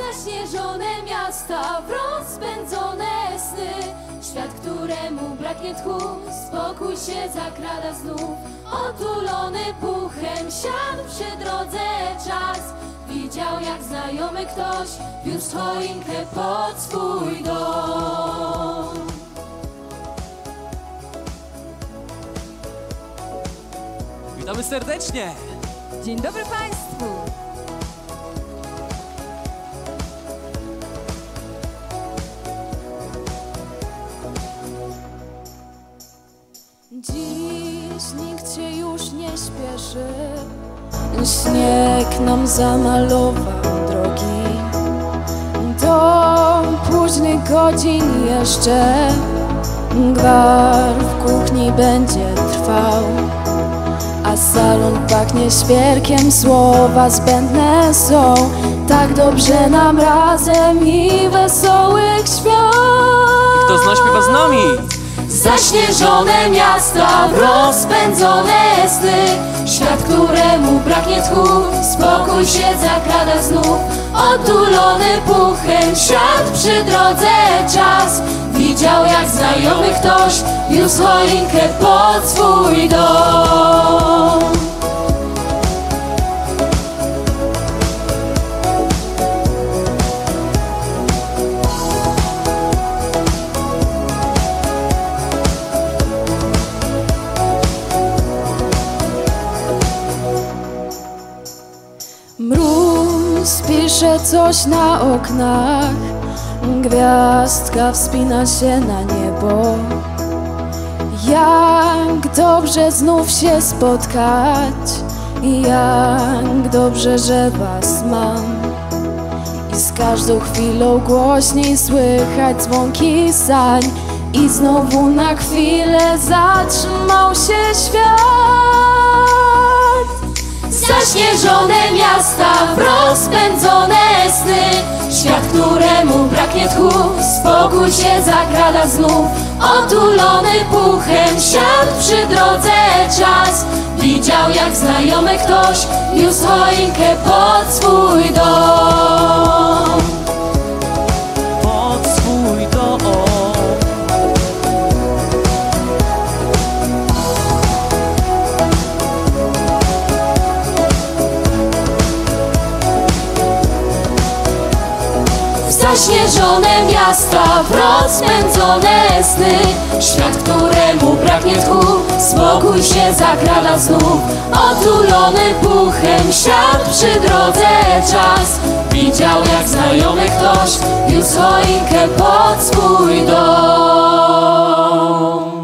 Zaśnieżone miasta, w rozpędzone sny, świat, któremu braknie tchu, spokój się zakrada znów. Otulony puchem siadł przy drodze czas, widział jak znajomy ktoś wiózł choinkę pod swój dom. Witamy serdecznie! Dzień dobry Państwu! Dziś nikt się już nie śpieszy, śnieg nam zamalował drogi. Do późnych godzin jeszcze gwar w kuchni będzie trwał, a salon pachnie świerkiem, słowa zbędne są. Tak dobrze nam razem i wesołych świąt. Kto zna, śpiewa z nami! Zaśnieżone miasta, w rozpędzone sny, świat, któremu braknie tchu, spokój się zakrada znów. Otulony puchem siadł przy drodze czas, widział jak znajomy ktoś wiózł choinkę pod swój dom. Mróz pisze coś na oknach, gwiazdka wspina się na niebo. Jak dobrze znów się spotkać, jak dobrze, że was mam. I z każdą chwilą głośniej słychać dzwonki sań, i znowu na chwilę zatrzymał się świat. Zaśnieżone miasta, w rozpędzone sny, świat, któremu braknie tchu, spokój się zakrada znów. Otulony puchem siadł przy drodze czas, widział jak znajomy ktoś wiózł choinkę pod swój dom. Pod swój dom. Zaśnieżone miasta, w rozpędzone sny, świat, któremu braknie tchu, spokój się zakrada znów. Otulony puchem siadł przy drodze czas, widział jak znajomy ktoś wiózł choinkę pod swój dom.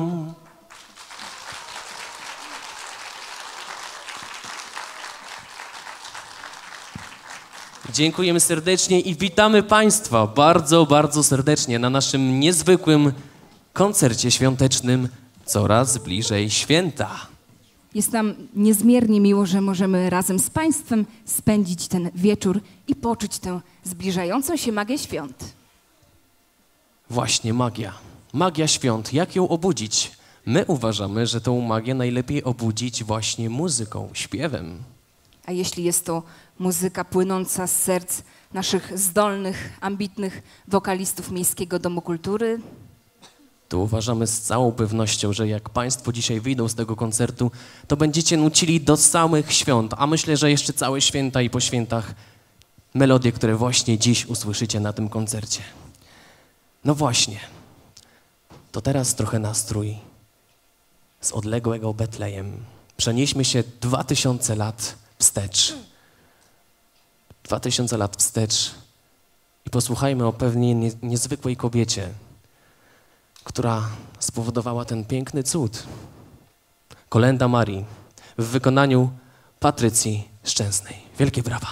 Dziękujemy serdecznie i witamy Państwa bardzo, bardzo serdecznie na naszym niezwykłym koncercie świątecznym Coraz bliżej święta. Jest nam niezmiernie miło, że możemy razem z Państwem spędzić ten wieczór i poczuć tę zbliżającą się magię świąt. Właśnie magia. Magia świąt. Jak ją obudzić? My uważamy, że tą magię najlepiej obudzić właśnie muzyką, śpiewem. A jeśli jest to muzyka płynąca z serc naszych zdolnych, ambitnych wokalistów Miejskiego Domu Kultury? Tu uważamy z całą pewnością, że jak Państwo dzisiaj wyjdą z tego koncertu, to będziecie nucili do samych świąt, a myślę, że jeszcze całe święta i po świętach melodie, które właśnie dziś usłyszycie na tym koncercie. No właśnie, to teraz trochę nastrój z odległego Betlejem. Przenieśmy się 2000 lat wstecz. 2000 lat wstecz i posłuchajmy o pewnej niezwykłej kobiecie, która spowodowała ten piękny cud. Kolenda Marii w wykonaniu Patrycji Szczęsnej. Wielkie brawa.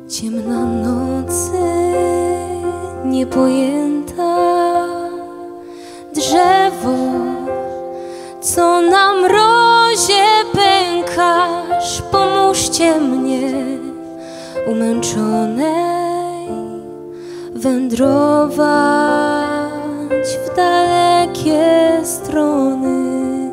Ciemna nocy, niepojęta, drzewo, co na mrozie pękasz, pomóżcie mnie, umęczonej, wędrować w dalekie strony.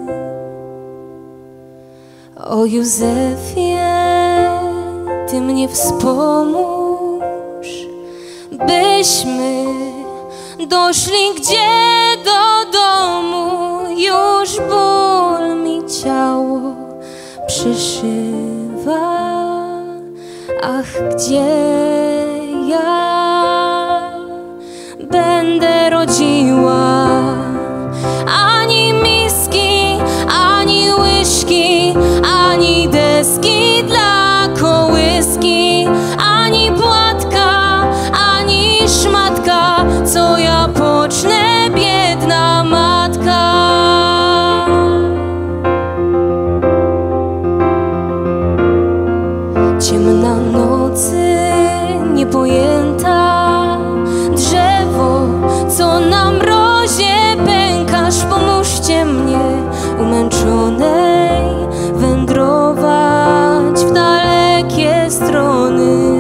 O Józefie, Ty mnie wspomóż, byśmy doszli gdzie do domu. Już ból mi ciało przyszywa. Ach, gdzie ja będę rodziła? Ani miski, ani łyżki, ani deski dla kołyski, ani płatka, ani szmatka, co ja pocznę, biedna matka. Ciemna nocy, niepojęta, drzewo, co na mrozie pękasz, pomóżcie mnie, umęczonej, wędrować w dalekie strony.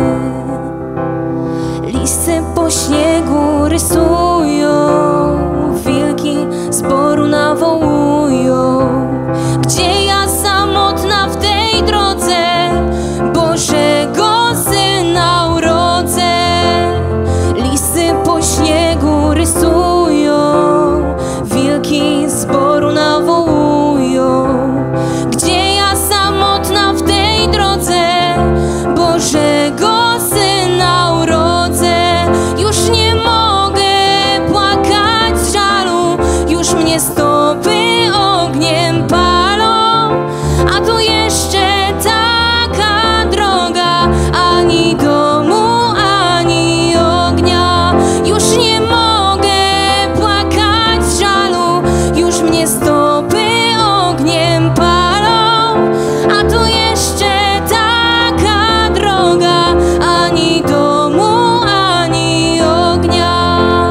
Listy po śniegu rysują, wilki z boru nawołują. Gdzie ja samotna w tej drodze Bożego Syna urodzę? Listy po śniegu rysują, wilki z boru nawołują. Gdzie ja samotna w tej drodze Bożego Syna urodzę? Już nie mogę płakać z żalu, już mnie stopy ogniem palą. A tu jeszcze taka droga, ani domu, ani ognia. Już nie mogę płakać z żalu, już mnie stopy ogniem palą. A tu jeszcze taka droga, ani domu, ani ognia.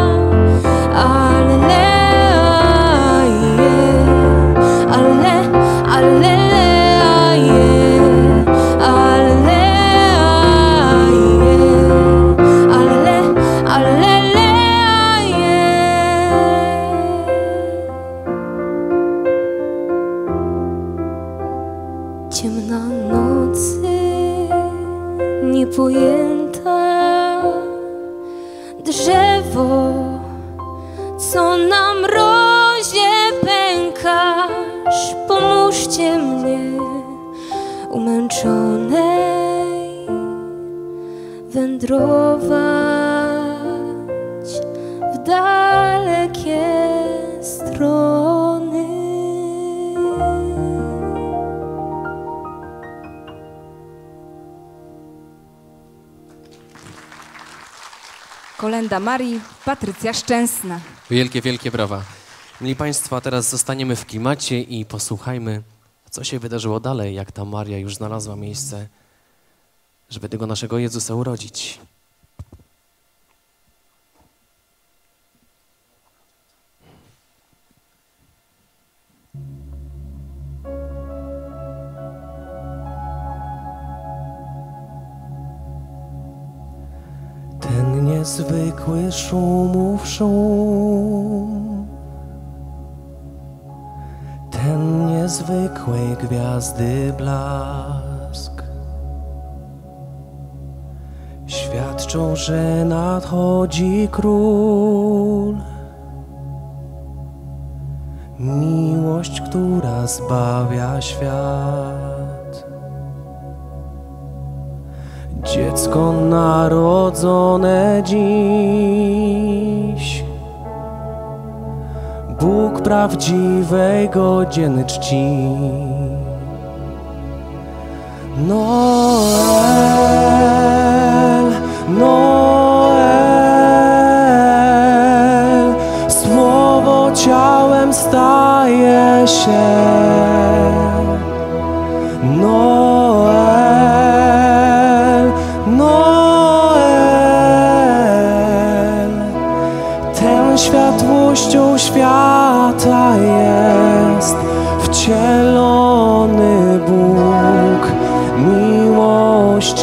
Ciemna nocy, niepojęta, drzewo, co na mrozie pękasz, pomóżcie mnie, umęczonej, wędrować w dalekie strony. Kolenda Marii, Patrycja Szczęsna. Wielkie, wielkie brawa. Mieli Państwo, teraz zostaniemy w klimacie i posłuchajmy, co się wydarzyło dalej, jak ta Maria już znalazła miejsce, żeby tego naszego Jezusa urodzić. Ten niezwykły szumów szum, ten niezwykłej gwiazdy blask świadczą, że nadchodzi król. Miłość, która zbawia świat. Dziecko narodzone dziś, Bóg prawdziwej godzien czci. Noel, Noel, Słowo ciałem staje się. Noel, Noel. miłości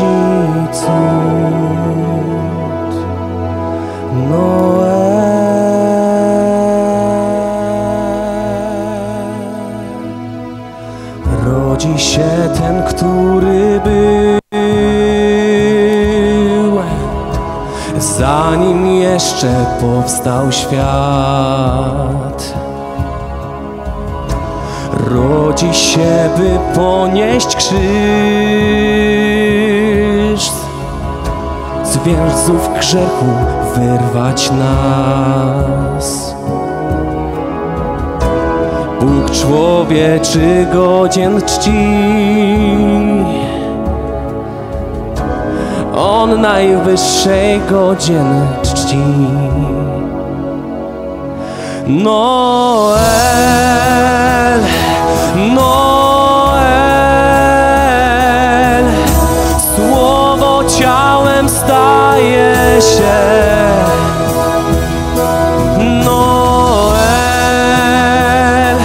cud. Noel. Rodzi się ten, który był, zanim jeszcze powstał świat. Rodzi się, by ponieść krzyż, z więzów grzechu wyrwać nas. Bóg człowieczy godzien czci, On najwyższej godzien czci. Noel, Noel, Słowo ciałem staje się. Noel,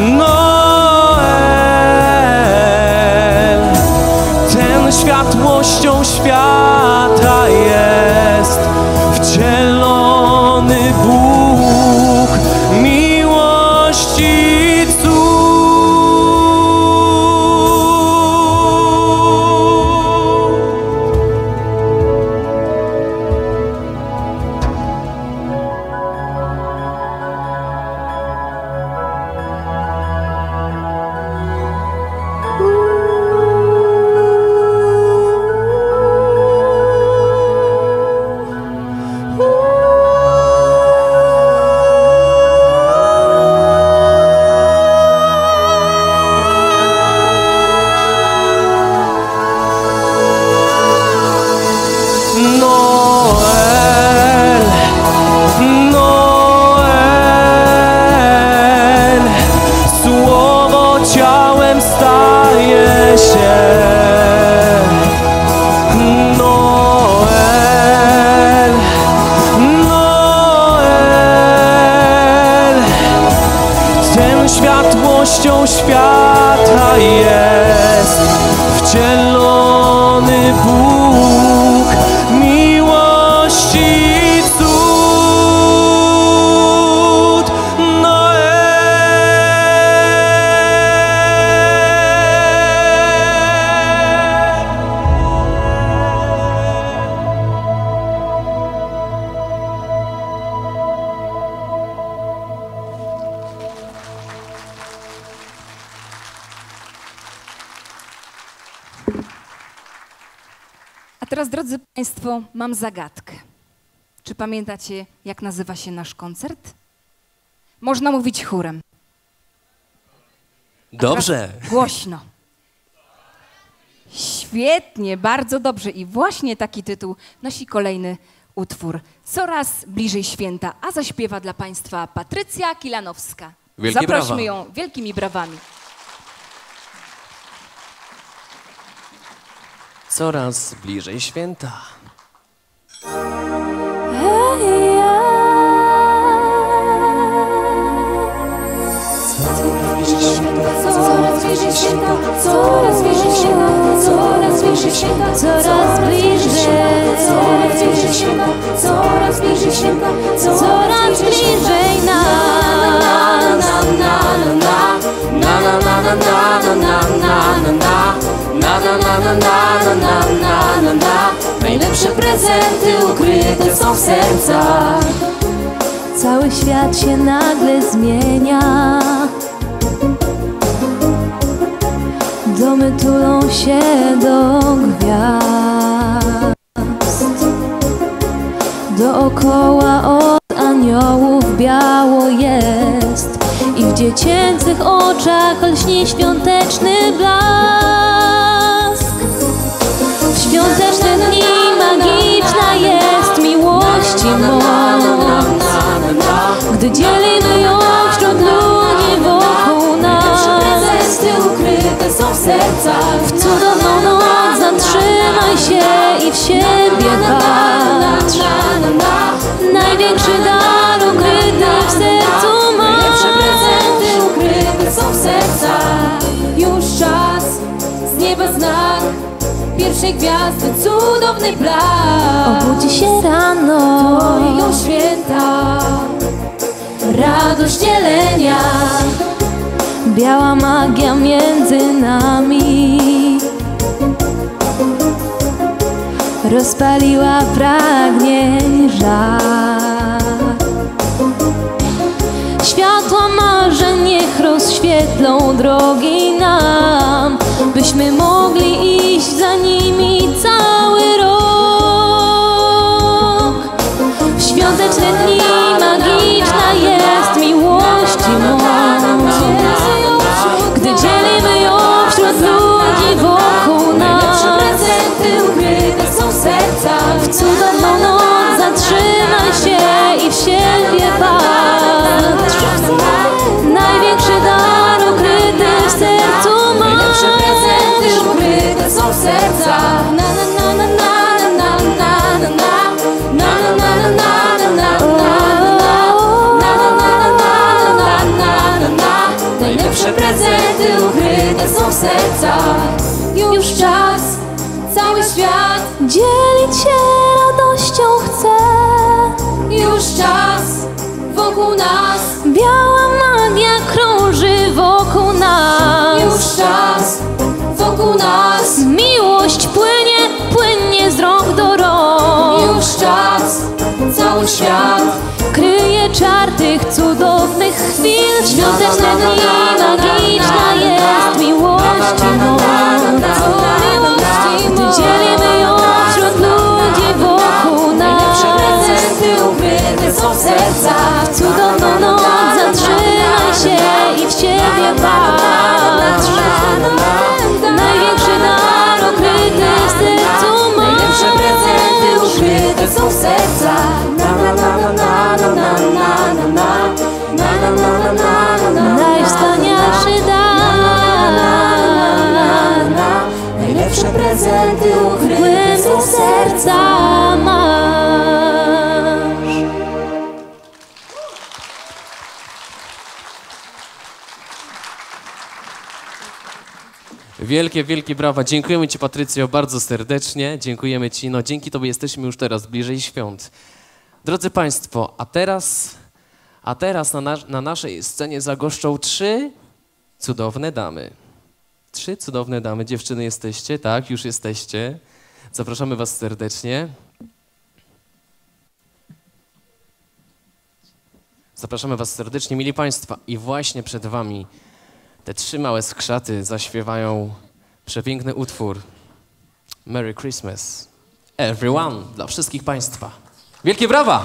Noel, ten światłością świata jest wcielony Bóg miłości cud. Noel, Noel, Słowo ciałem staje się. Noel, Noel, ten światłością świata jest wcielony Bóg miłości cud. Noel. A teraz, drodzy Państwo, mam zagadkę. Czy pamiętacie, jak nazywa się nasz koncert? Można mówić chórem. Dobrze. Głośno. Świetnie, bardzo dobrze. I właśnie taki tytuł nosi kolejny utwór. Coraz bliżej święta, a zaśpiewa dla Państwa Patrycja Kilanowska. Wielkie Zaprośmy brawa. ją wielkimi brawami. Coraz bliżej święta. Coraz bliżej święta, coraz bliżej święta, coraz bliżej święta, coraz bliżej, coraz bliżej święta, coraz bliżej święta, coraz bliżej nam. Najlepsze prezenty ukryte są w sercach. Cały świat się nagle zmienia. Domy tulą się do gwiazd. Dookoła od aniołów biało jest i w dziecięcych oczach lśni świąteczny blask. W świąteczne dni magiczna jest miłości moc, gdy dzielimy ją wśród ludzi wokół nas. Ukryte są w sercach. W cudowną noc zatrzymaj się i w siebie patrz. Największy dar ukryty w sercu masz. Najlepsze prezenty ukryte są w sercach. Już czas, z nieba znak. najlepszej gwiazdy cudowny blask. Obudzi się rano, to jej święta, radość dzielenia, biała magia między nami rozpaliła pragnień żar. Światła marzeń niech rozświetlą drogi nam, byśmy mogli iść za nimi cały rok. W świąteczne dni magiczna jest miłości moc, gdy dzielimy ją wśród ludzi wokół nas. prezenty ukryte są w sercach. W cudowną noc zatrzymaj się i w siebie patrz. Największy dar ukryty w sercu masz. Najlepsze prezenty ukryte są w sercach. Na na na na na na na na na na na na na. Najlepsze prezenty ukryte są w sercach. Już czas, cały świat Dzielić się radością chce. już czas wokół nas. Biała magia krąży wokół nas. Już czas wokół nas. Miłość płynie, płynie z rąk do rąk. Już czas, cały świat Kryje czar tych cudownych chwil. Świąteczne dni magiczna jest miłości moc. Gdy dzielimy ją wśród ludzi wokół nas. prezenty ukryte są w sercach. W cudowną noc zatrzymaj się i w siebie patrz. Największy dar ukryty w sercu Najlepsze prezenty masz. ukryte są w sercach. Najwspanialszy dar. Najlepsze prezenty ukryte Głębi są w serca masz. Wielkie, wielkie brawa. Dziękujemy Ci, Patrycjo, bardzo serdecznie. Dziękujemy Ci. No, dzięki Tobie jesteśmy już teraz bliżej świąt. Drodzy Państwo, a teraz na naszej scenie zagoszczą 3 cudowne damy. 3 cudowne damy. Dziewczyny, jesteście? Tak, już jesteście. Zapraszamy Was serdecznie. Zapraszamy Was serdecznie, mili Państwa. I właśnie przed Wami te 3 małe skrzaty zaśpiewają przepiękny utwór Merry Christmas Everyone dla wszystkich Państwa. Wielkie brawa!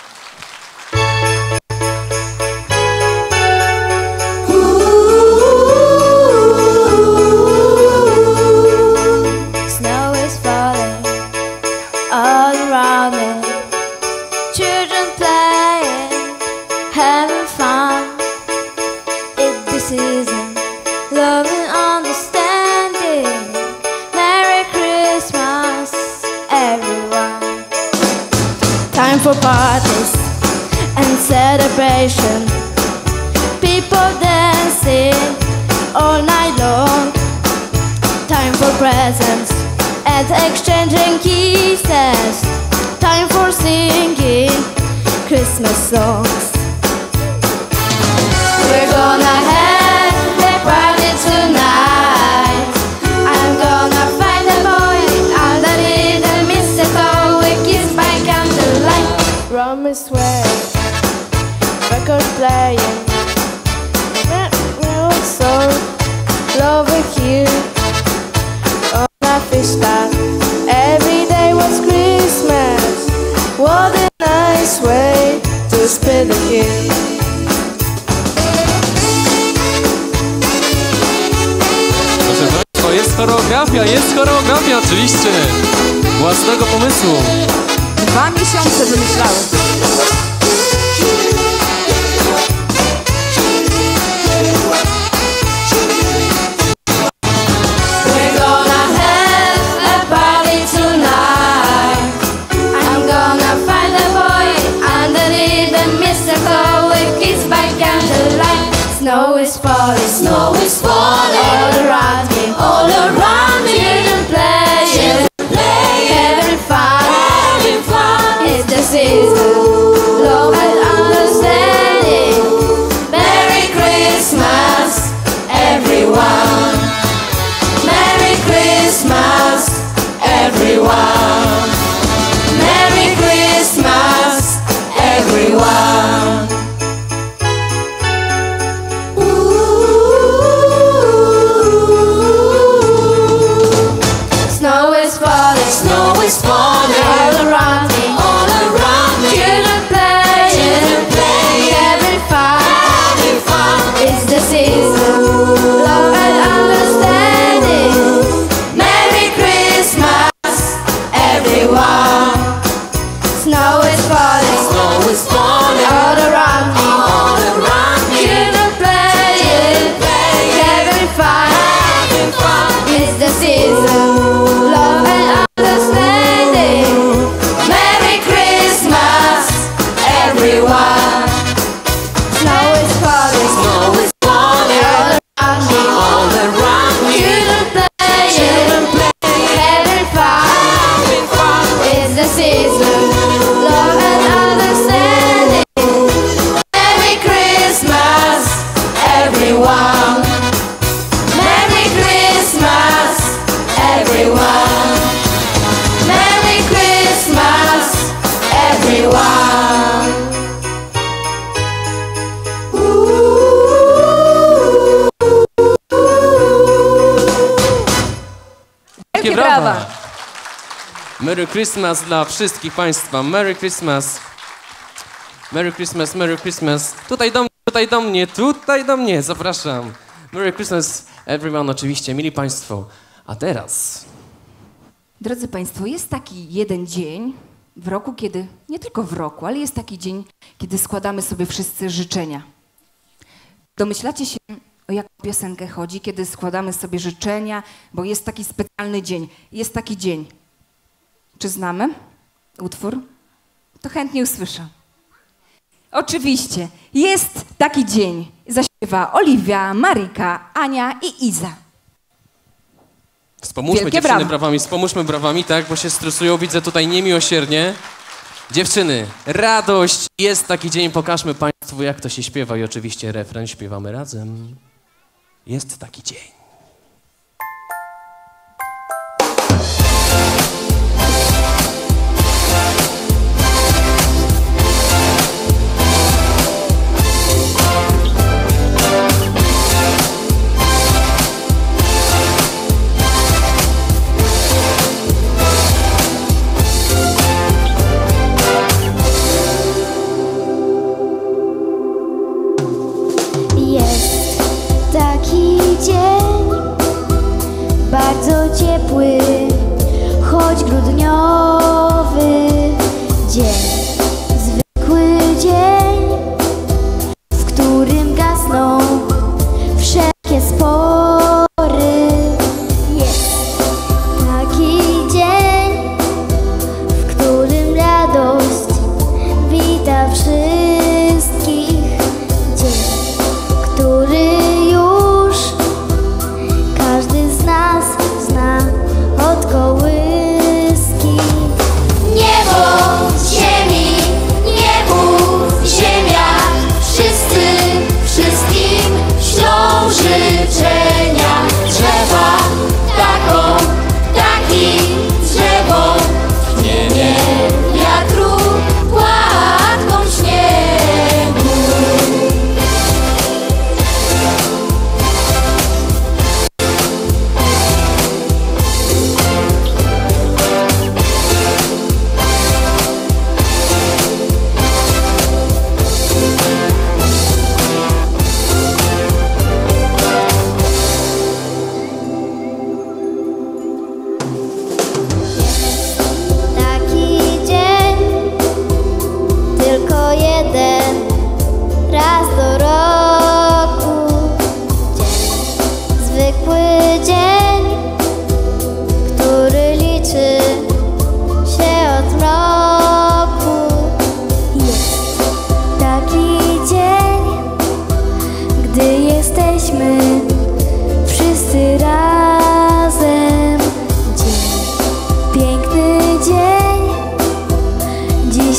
Snow is falling all around me. Children playing, having fun. It's the season, love and understanding. Merry Christmas, everyone. Time for parties and celebration. People dancing all night long. Time for presents and exchanging kisses. Time for singing Christmas songs. We're gonna have a party tonight. I'm gonna find a boy underneath the mistletoe. We kiss by candlelight. Rum is swaying, record playing. We're so loving here. Una fiesta, every day was Christmas. What a nice way to spend the year. Proszę Państwa, jest choreografia oczywiście. Własnego pomysłu. 2 miesiące wymyślały. We're gonna have a party tonight. I'm gonna find a boy underneath the mistletoe. We kiss by candlelight. Snow is falling all around me, all around me. Children playing, season. Love and understanding. Merry Christmas, everyone. Merry Christmas, everyone. Merry Christmas, everyone. Snow is falling, Snow is falling all around me. all around me. Children playing, having fun. It's the season, love and understanding. Merry Christmas, everyone. Snow is falling Snow is falling all around me. all around me. Children playing, having fun. It's the season, love and understanding. Merry Christmas, everyone. Snow is falling Snow is falling all around me. all around me. Children playing, having fun. It's the season, love and understanding. Merry Christmas, everyone. Merry Christmas, everyone. Merry Christmas, everyone. Wielkie brawa! Merry Christmas dla wszystkich Państwa. Merry Christmas. Merry Christmas, Merry Christmas. Tutaj do mnie, tutaj do mnie, tutaj do mnie. Zapraszam. Merry Christmas, everyone, oczywiście, mili Państwo. A teraz... Drodzy Państwo, jest taki jeden dzień w roku, kiedy, nie tylko w roku, ale jest taki dzień, kiedy składamy sobie wszyscy życzenia. Domyślacie się, o jaką piosenkę chodzi, kiedy składamy sobie życzenia, bo jest taki specjalny dzień. Jest taki dzień. Czy znamy utwór? To chętnie usłyszę. Oczywiście, jest taki dzień. Zaśpiewa Oliwia, Maryka, Ania i Iza. Wspomóżmy Wielkie dziewczyny brawa. brawami, wspomóżmy brawami, tak, bo się stresują, widzę tutaj niemiłosiernie. Dziewczyny, radość, jest taki dzień, pokażmy Państwu, jak to się śpiewa i oczywiście refren śpiewamy razem. Jest taki dzień. Jest taki dzień.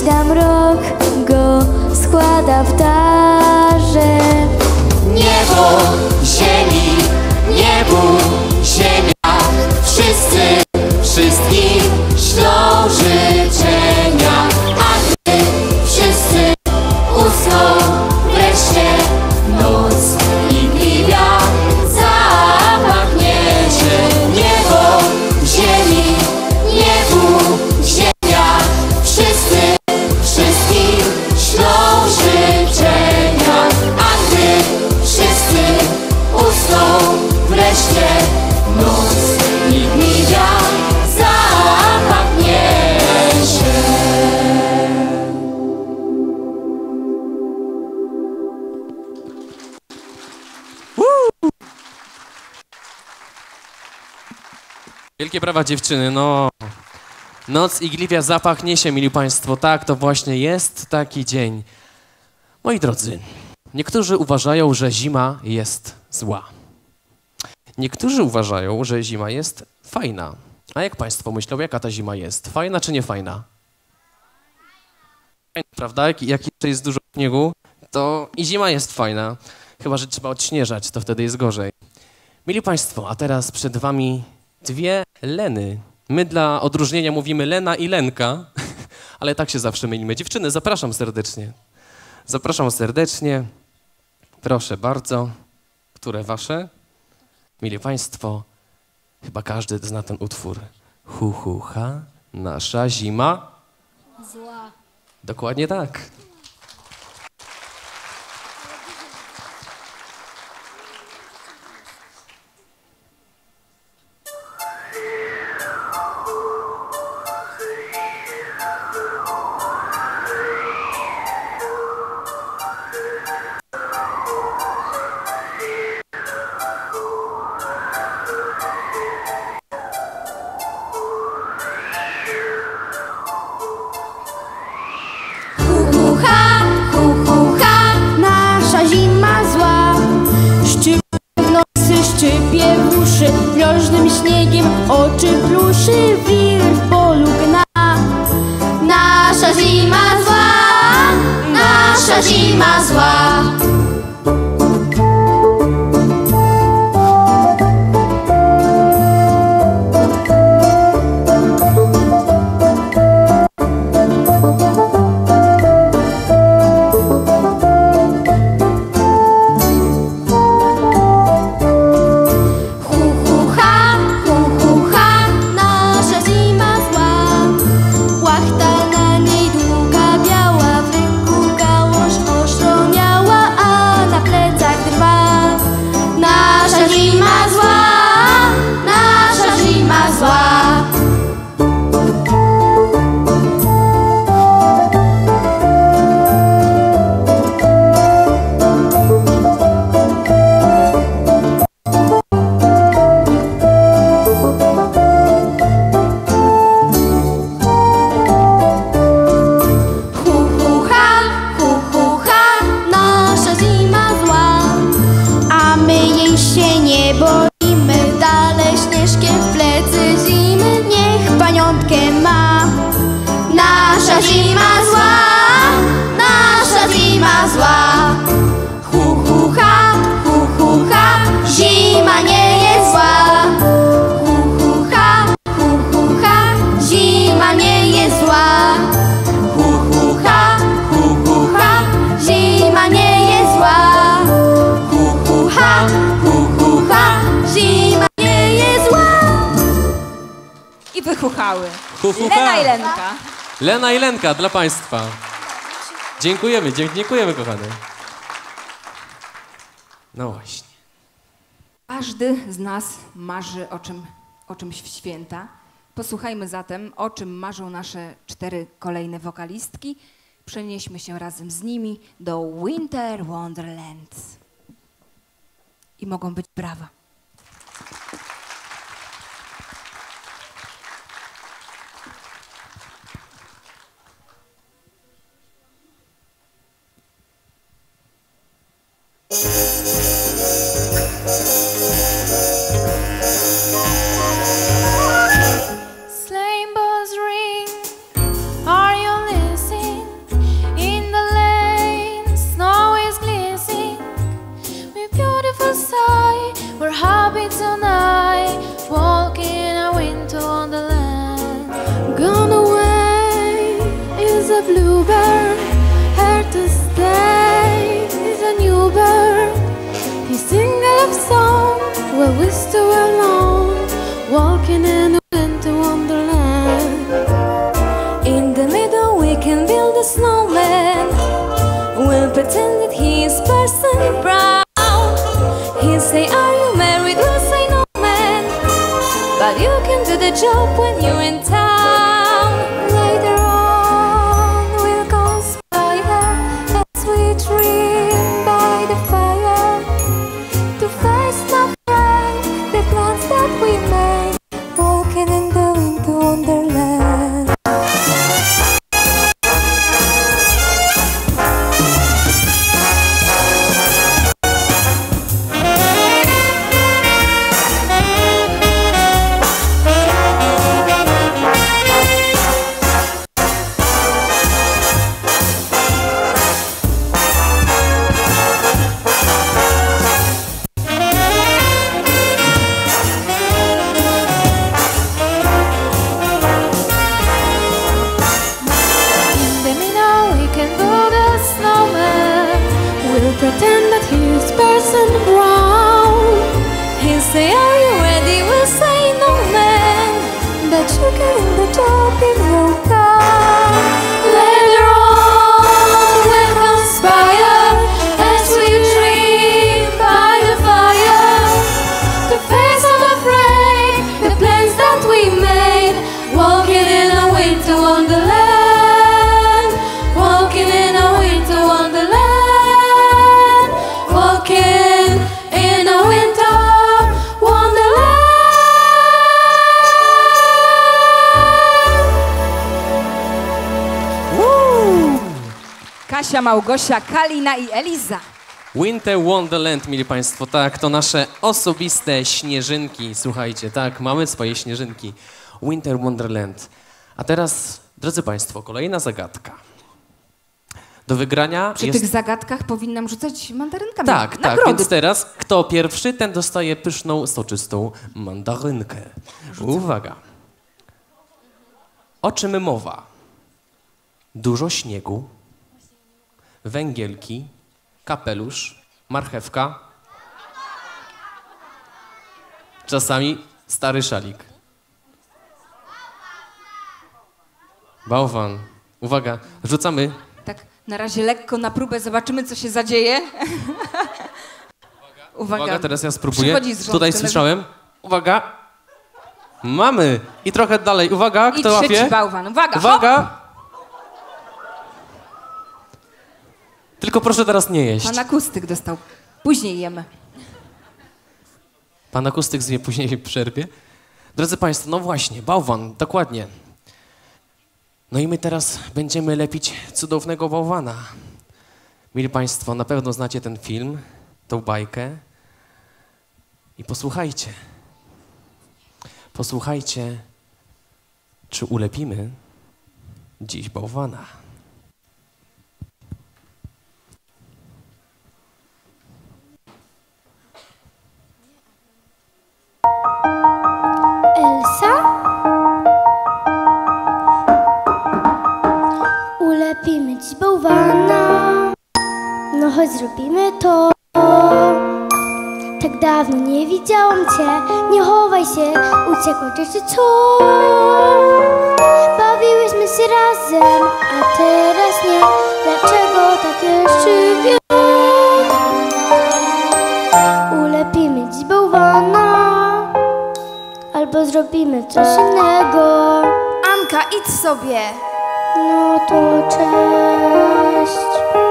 tam rok go składa w darze. Niebo, ziemi, niebu, ziemia, wszyscy, wszystkim ślą życzenia, a gdy wszyscy usną, wreszcie noc igliwia zapachniecie. Niebo, ziemi, niebu, ziemia, wszyscy, wszystkim ślą życzenia, a gdy wszyscy usną, wreszcie noc igliwia zapachniecie. Wielkie brawa dziewczyny, no. Noc igliwia zapach niesie, mili państwo. Tak, to właśnie jest taki dzień. Moi drodzy, niektórzy uważają, że zima jest zła. Niektórzy uważają, że zima jest fajna. A jak państwo myślą, jaka ta zima jest? Fajna czy nie fajna? Fajna, prawda? Jak jeszcze jest dużo śniegu, to i zima jest fajna. Chyba że trzeba odśnieżać, to wtedy jest gorzej. Mili państwo, a teraz przed wami dwie Leny. My dla odróżnienia mówimy Lena i Lenka, ale tak się zawsze mylimy. Dziewczyny, zapraszam serdecznie. Zapraszam serdecznie. Proszę bardzo. Które wasze? Mili państwo, chyba każdy zna ten utwór. Hu, hu, ha, nasza zima Zła. Dokładnie tak. Szczypie w uszy, mroźnym śniegiem oczy pluszy, wir w polu gna. Nasza zima zła, nasza zima zła. Wychuchały. Lena i Lenka. Lena i Lenka dla państwa. Dziękujemy, dziękujemy kochane. No właśnie. Każdy z nas marzy o czymś w święta. Posłuchajmy zatem, o czym marzą nasze 4 kolejne wokalistki. Przenieśmy się razem z nimi do Winter Wonderland. I mogą być brawa. Sleigh bells ring, are you listening? a bluebird, here to stay is a new bird. He sings a love song where we still alone, walking in a winter wonderland. In the middle we can build a snowman. We'll pretend that he is Parson Brown. He'll say, are you married? We'll say, no man, but you can do the job when you're in town. Later on we'll conspire as we dream by the fire to face the friend, the plans that we made, walking in the winter wonderland. Pretend that he's Parson Brown. He'll say, are you ready? We'll say, no man, but you can do the job in your town. Later on we'll conspire as we dream by the fire to face unafraid the plans that we made, walking in a winter wonderland, walking in a winter wonderland. In a winter wonderland. Kasia, Małgosia, Kalina i Eliza. Winter Wonderland, mili Państwo, tak, to nasze osobiste śnieżynki. Słuchajcie, tak, mamy swoje śnieżynki. Winter Wonderland. A teraz, drodzy Państwo, kolejna zagadka. Do wygrania Przy jest... tych zagadkach powinnam rzucać mandarynkami. Tak, Nagrody. tak, więc teraz kto pierwszy, ten dostaje pyszną, soczystą mandarynkę. Uwaga. O czym mowa? Dużo śniegu, węgielki, kapelusz, marchewka, czasami stary szalik. Bałwan. Uwaga, rzucamy. Tak, na razie lekko na próbę, zobaczymy, co się zadzieje. Uwaga, teraz ja spróbuję. Przychodzi z rząd Tutaj telewizji. słyszałem. Uwaga. Mamy. I trochę dalej. Uwaga, I kto łapie? trzeci bałwan. Uwaga, Uwaga. hop! Tylko proszę teraz nie jeść. Pan akustyk dostał. Później jemy. Pan akustyk zje później w przerwie. Drodzy Państwo, no właśnie, bałwan, dokładnie. No i my teraz będziemy lepić cudownego bałwana. Mili Państwo, na pewno znacie ten film, tą bajkę. I posłuchajcie. Posłuchajcie, czy ulepimy dziś bałwana. Elsa? Ulepimy dziś bałwana. No chodź zrobimy to. Tak dawno nie widziałam cię. Nie chowaj się, uciekłaś czy co? Bawiłyśmy się razem, a teraz nie. Dlaczego tak jeszcze wiem? Ulepimy dziś bałwana. Albo zrobimy coś innego. Anka, idź sobie. No to cześć.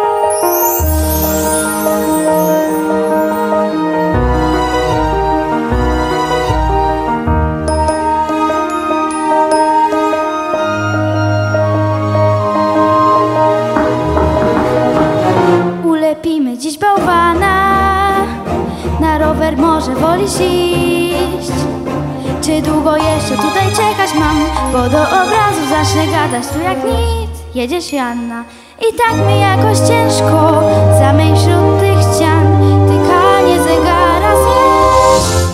Ulepimy dziś bałwana. Na rower może wolisz iść? Czy długo jeszcze tutaj czekać mam? Bo do obrazu zacznę gadać tu jak nic. Jedziesz Joanna i tak mi jakoś ciężko. Samej wśród tych ścian tykanie zegara zjeść.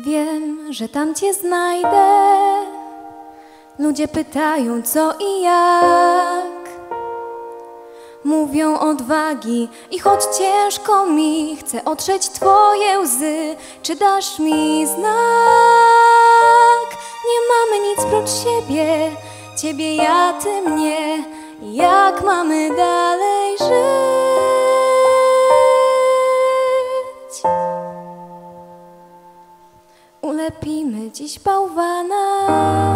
Wiem, że tam cię znajdę. Ludzie pytają co i jak. Mówią odwagi i choć ciężko mi, chcę otrzeć twoje łzy. Czy dasz mi znak? Nie mamy nic prócz siebie, ciebie, ja, ty, mnie. Jak mamy dalej żyć? Ulepimy dziś bałwana.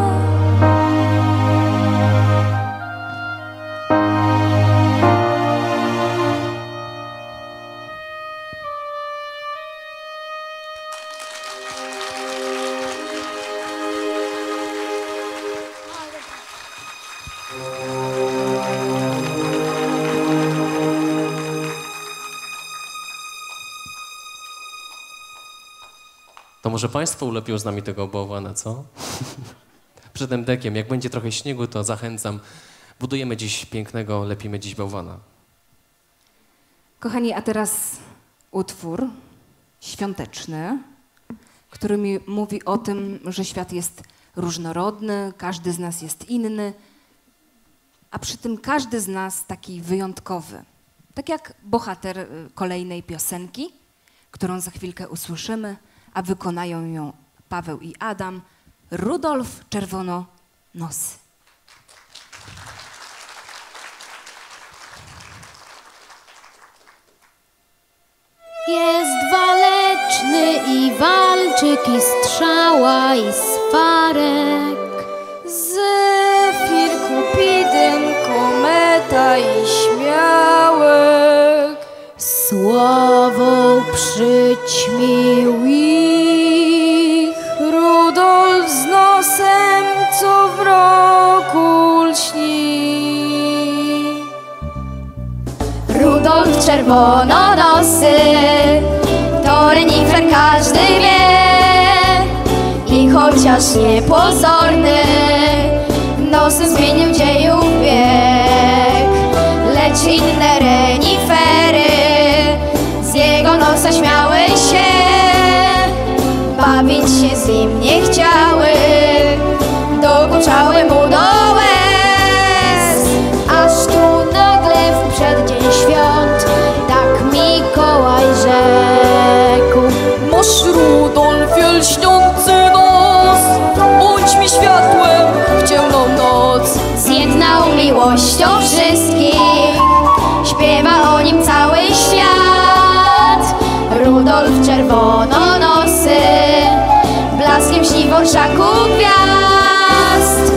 To może Państwo ulepią z nami tego bałwana, co? Przed MDK-iem. Jak będzie trochę śniegu, to zachęcam. Budujemy dziś pięknego, lepimy dziś bałwana. Kochani, a teraz utwór świąteczny, który mi mówi o tym, że świat jest różnorodny, każdy z nas jest inny, a przy tym każdy z nas taki wyjątkowy. Tak jak bohater kolejnej piosenki, którą za chwilkę usłyszymy, a wykonają ją Paweł i Adam, Rudolf Czerwononosy. Jest waleczny i walczyk, i strzała, i swarek. Zefir, Kupidyn, kometa i śmiałek. Sławą przyćmił ich Rudolf z nosem, co w roku lśni. Rudolf Czerwononosy, to renifer każdy wie. I chociaż niepozorny, nosem zmienił dziejów bieg. Lecz inne renifery z jego nosa śmiały się, bawić się z nim nie chciały, dokuczały mu do łez. Aż tu nagle w przeddzień świąt tak Mikołaj rzekł: Masz, Rudolfie, lśniący nos, bądź mi światłem w ciemną noc. Zjednał miłością wszystkich, śpiewa o nim cały świat. Rudolf Czerwononosy, blaskiem śni w orszaku gwiazd.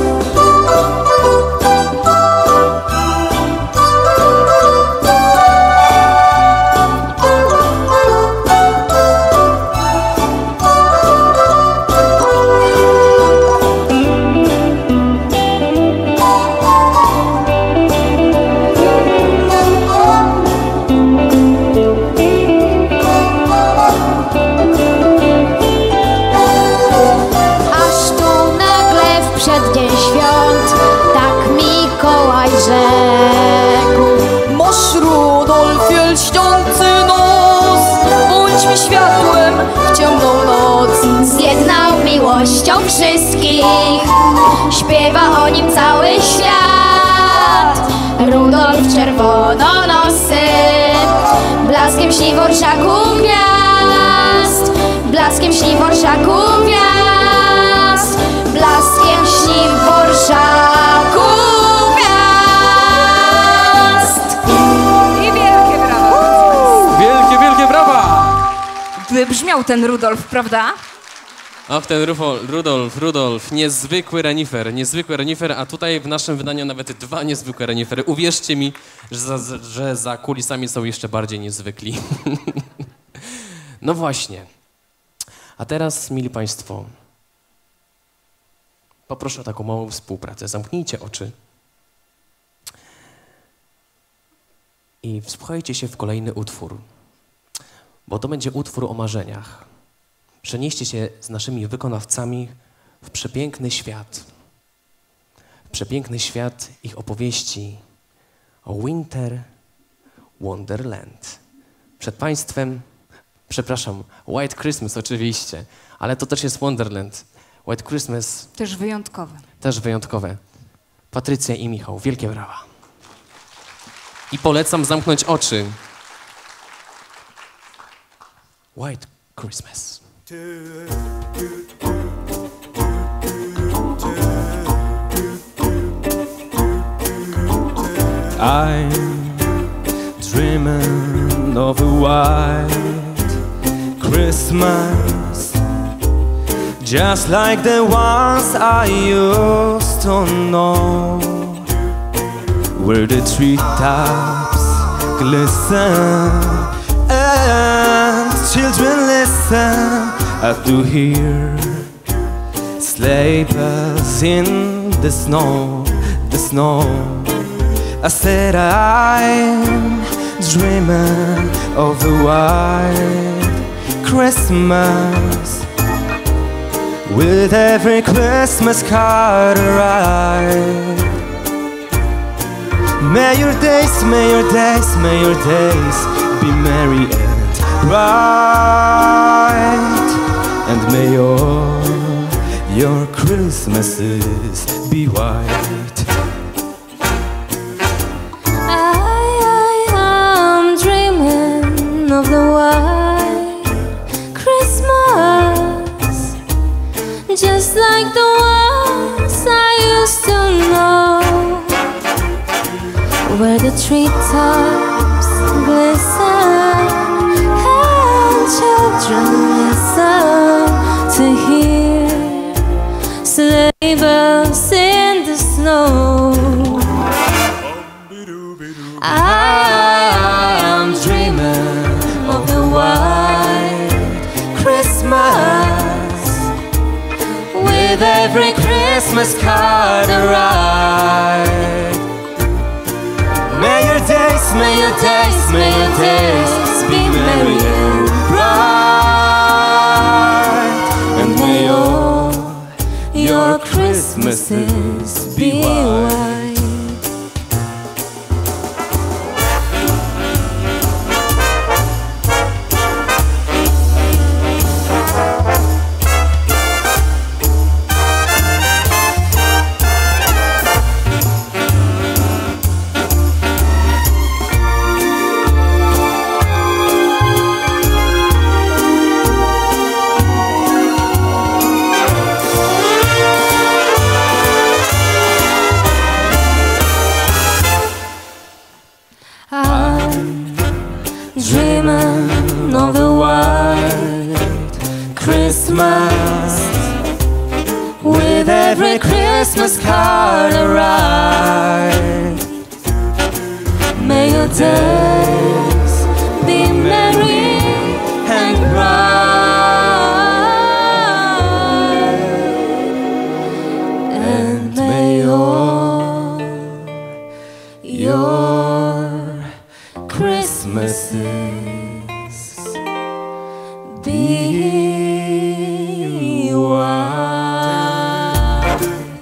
Masz, Rudolfie, lśniący nos, bądź mi światłem w ciemną noc. Zjednał miłością wszystkich, śpiewa o nim cały świat. Rudolf Czerwononosy, blaskiem śni w orszaku gwiazd. Blaskiem śni w orszaku gwiazd. Blaskiem śni w orszaku gwiazd. I wielkie brawa! Wielkie brawa! Wybrzmiał ten Rudolf, prawda? Ach, ten Rudolf, niezwykły renifer, a tutaj w naszym wydaniu nawet dwa niezwykłe renifery. Uwierzcie mi, że za kulisami są jeszcze bardziej niezwykli. No właśnie. A teraz, mili Państwo, poproszę o taką małą współpracę. Zamknijcie oczy i wsłuchajcie się w kolejny utwór, bo to będzie utwór o marzeniach. Przenieście się z naszymi wykonawcami w przepiękny świat ich opowieści o Winter Wonderland. Przed Państwem Przepraszam, White Christmas oczywiście, ale to też jest Wonderland. White Christmas Też wyjątkowe. też wyjątkowe. Patrycja i Michał, wielkie brawa. I polecam zamknąć oczy. White Christmas. I'm dreaming of a white Christmas, just like the ones I used to know, where the treetops glisten and children listen to hear sleigh bells in the snow, the snow. I said I'm dreaming of a white Christmas, with every Christmas card I write. May your days, may your days, may your days be merry and bright, and may all your Christmases be white. I'm dreaming of the white Christmas, just like the ones I used to know, where the treetops glisten and children listen to hear sleigh bells in the snow. I am dreaming of the white Christmas, with every Christmas card I write. May your days, may your days, may your days be merry and bright, and may all your Christmases be white. Dreaming of the white Christmas, with every Christmas card I write. May your days be merry and bright, and may all your Christmases be white.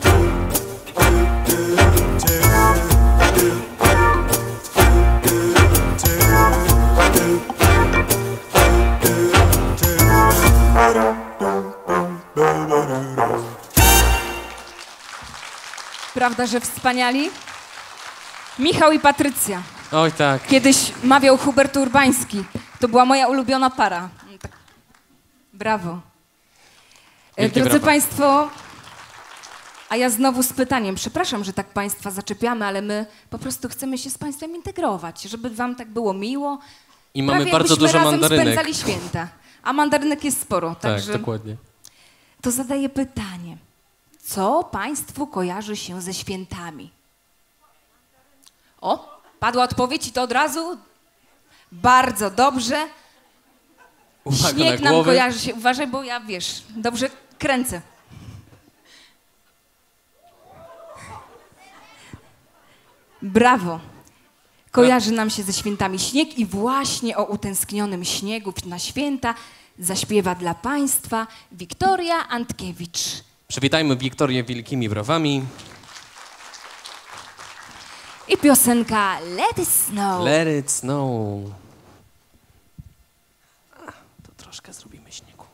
Prawda, że wspaniali? Michał i Patrycja. Oj tak. Kiedyś mawiał Hubert Urbański. To była moja ulubiona para. Brawo. Wielkie Drodzy brawa. Państwo, a ja znowu z pytaniem. Przepraszam, że tak Państwa zaczepiamy, ale my po prostu chcemy się z Państwem integrować, żeby Wam tak było miło. I mamy Prawie bardzo jakbyśmy dużo razem mandarynek. spędzali święta. A mandarynek jest sporo, Tak, także dokładnie. to zadaję pytanie. Co Państwu kojarzy się ze świętami? O, padła odpowiedź i to od razu. Bardzo dobrze. Uwaga Śnieg na nam głowy. kojarzy się. Uważaj, bo ja, wiesz, dobrze kręcę. Brawo. Kojarzy nam się ze świętami śnieg i właśnie o utęsknionym śniegu na święta zaśpiewa dla Państwa Wiktoria Antkiewicz. Przywitajmy Wiktorię wielkimi brawami. I piosenka Let It Snow. Let it snow. To troszkę zrobimy śniegu.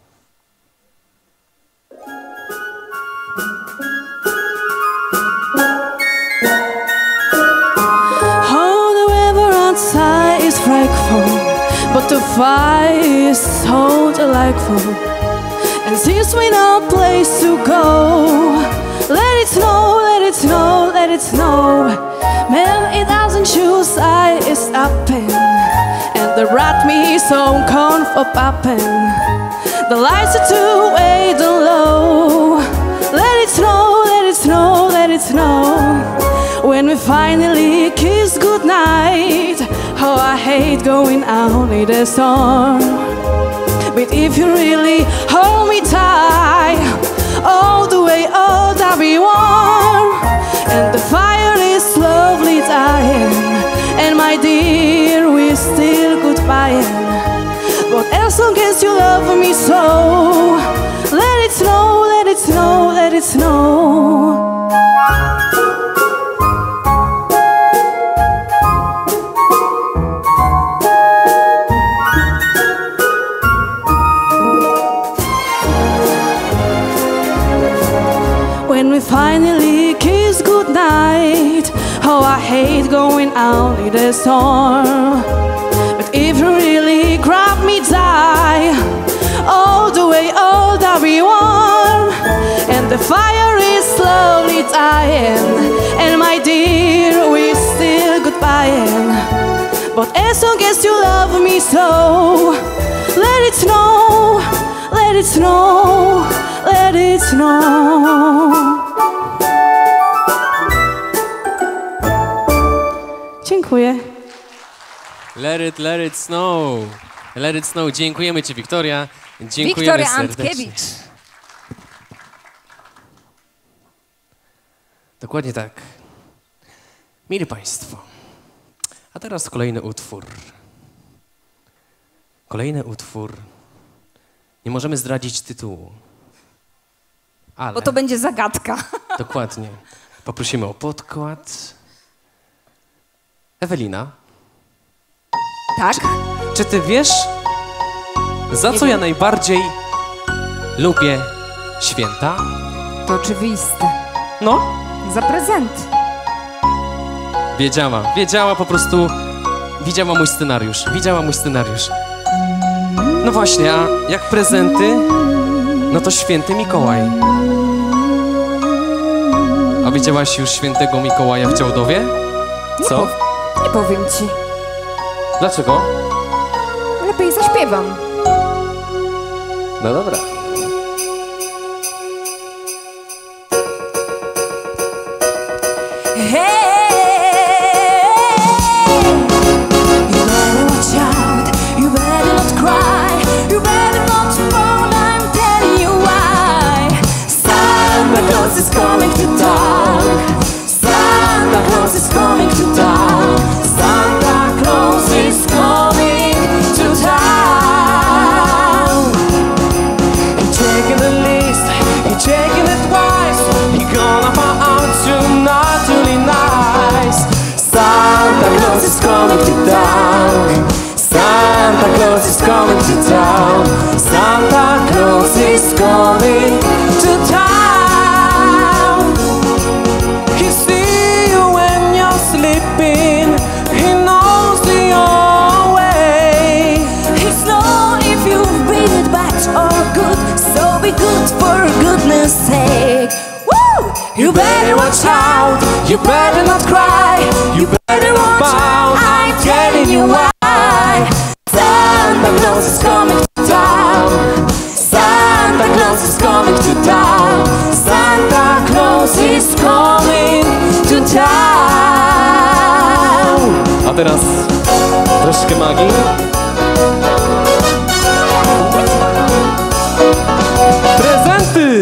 Oh, the weather outside is frightful, but the fire is so delightful. And since we know a place to go, let it snow, let it snow, let it snow. Man, it doesn't choose, I is upping, and the rat me is so corn for popping. The lights are too way too low. Let it snow, let it snow, let it snow. When we finally kiss goodnight, oh, I hate going out in the storm. But if you really hold me tight, all the way, oh, I'll be warm. And the fire is slowly dying, and my dear, we're still goodbying. But as long as you love me so, let it snow, let it snow, let it snow. When we finally kiss goodnight, oh, I hate going out in the storm. But if you really grab me tight, all the way, all that we want, and the fire is slowly dying, and my dear, we're still goodbying. But as long as you love me so, let it snow, let it snow, let it snow. Dziękuję. Let it snow. Let it snow. Dziękujemy ci, Wiktoria. Dziękujemy Wiktoria serdecznie. Antkiewicz. Dokładnie tak. Mili Państwo, a teraz kolejny utwór. Kolejny utwór. Nie możemy zdradzić tytułu. Ale... Bo to będzie zagadka. Dokładnie. Poprosimy o podkład. Ewelina, Tak? czy ty wiesz, za co ja najbardziej lubię święta? To oczywiste. No, Za prezenty. wiedziała po prostu, widziała mój scenariusz. No właśnie, a jak prezenty, no to święty Mikołaj. A widziałaś już świętego Mikołaja w Działdowie? Co? Nie powiem ci. Dlaczego? Lepiej zaśpiewam. No dobra. Is coming to town. Santa Claus is coming to town. Santa Claus is coming to town. He checking the list, he checking it twice. He gonna find out you're not really nice. Santa Claus is coming to town. Santa Claus is coming to town. Santa Claus is coming to town. Sleeping, he knows the old way. He's known if you've been bad or good, so be good for goodness sake. Woo! You better watch out, you better not cry, you better watch out, I'm telling you why. Santa Claus is coming to town. Santa Claus is coming to town. Santa Claus is coming to town. A teraz troszkę magii. Prezenty!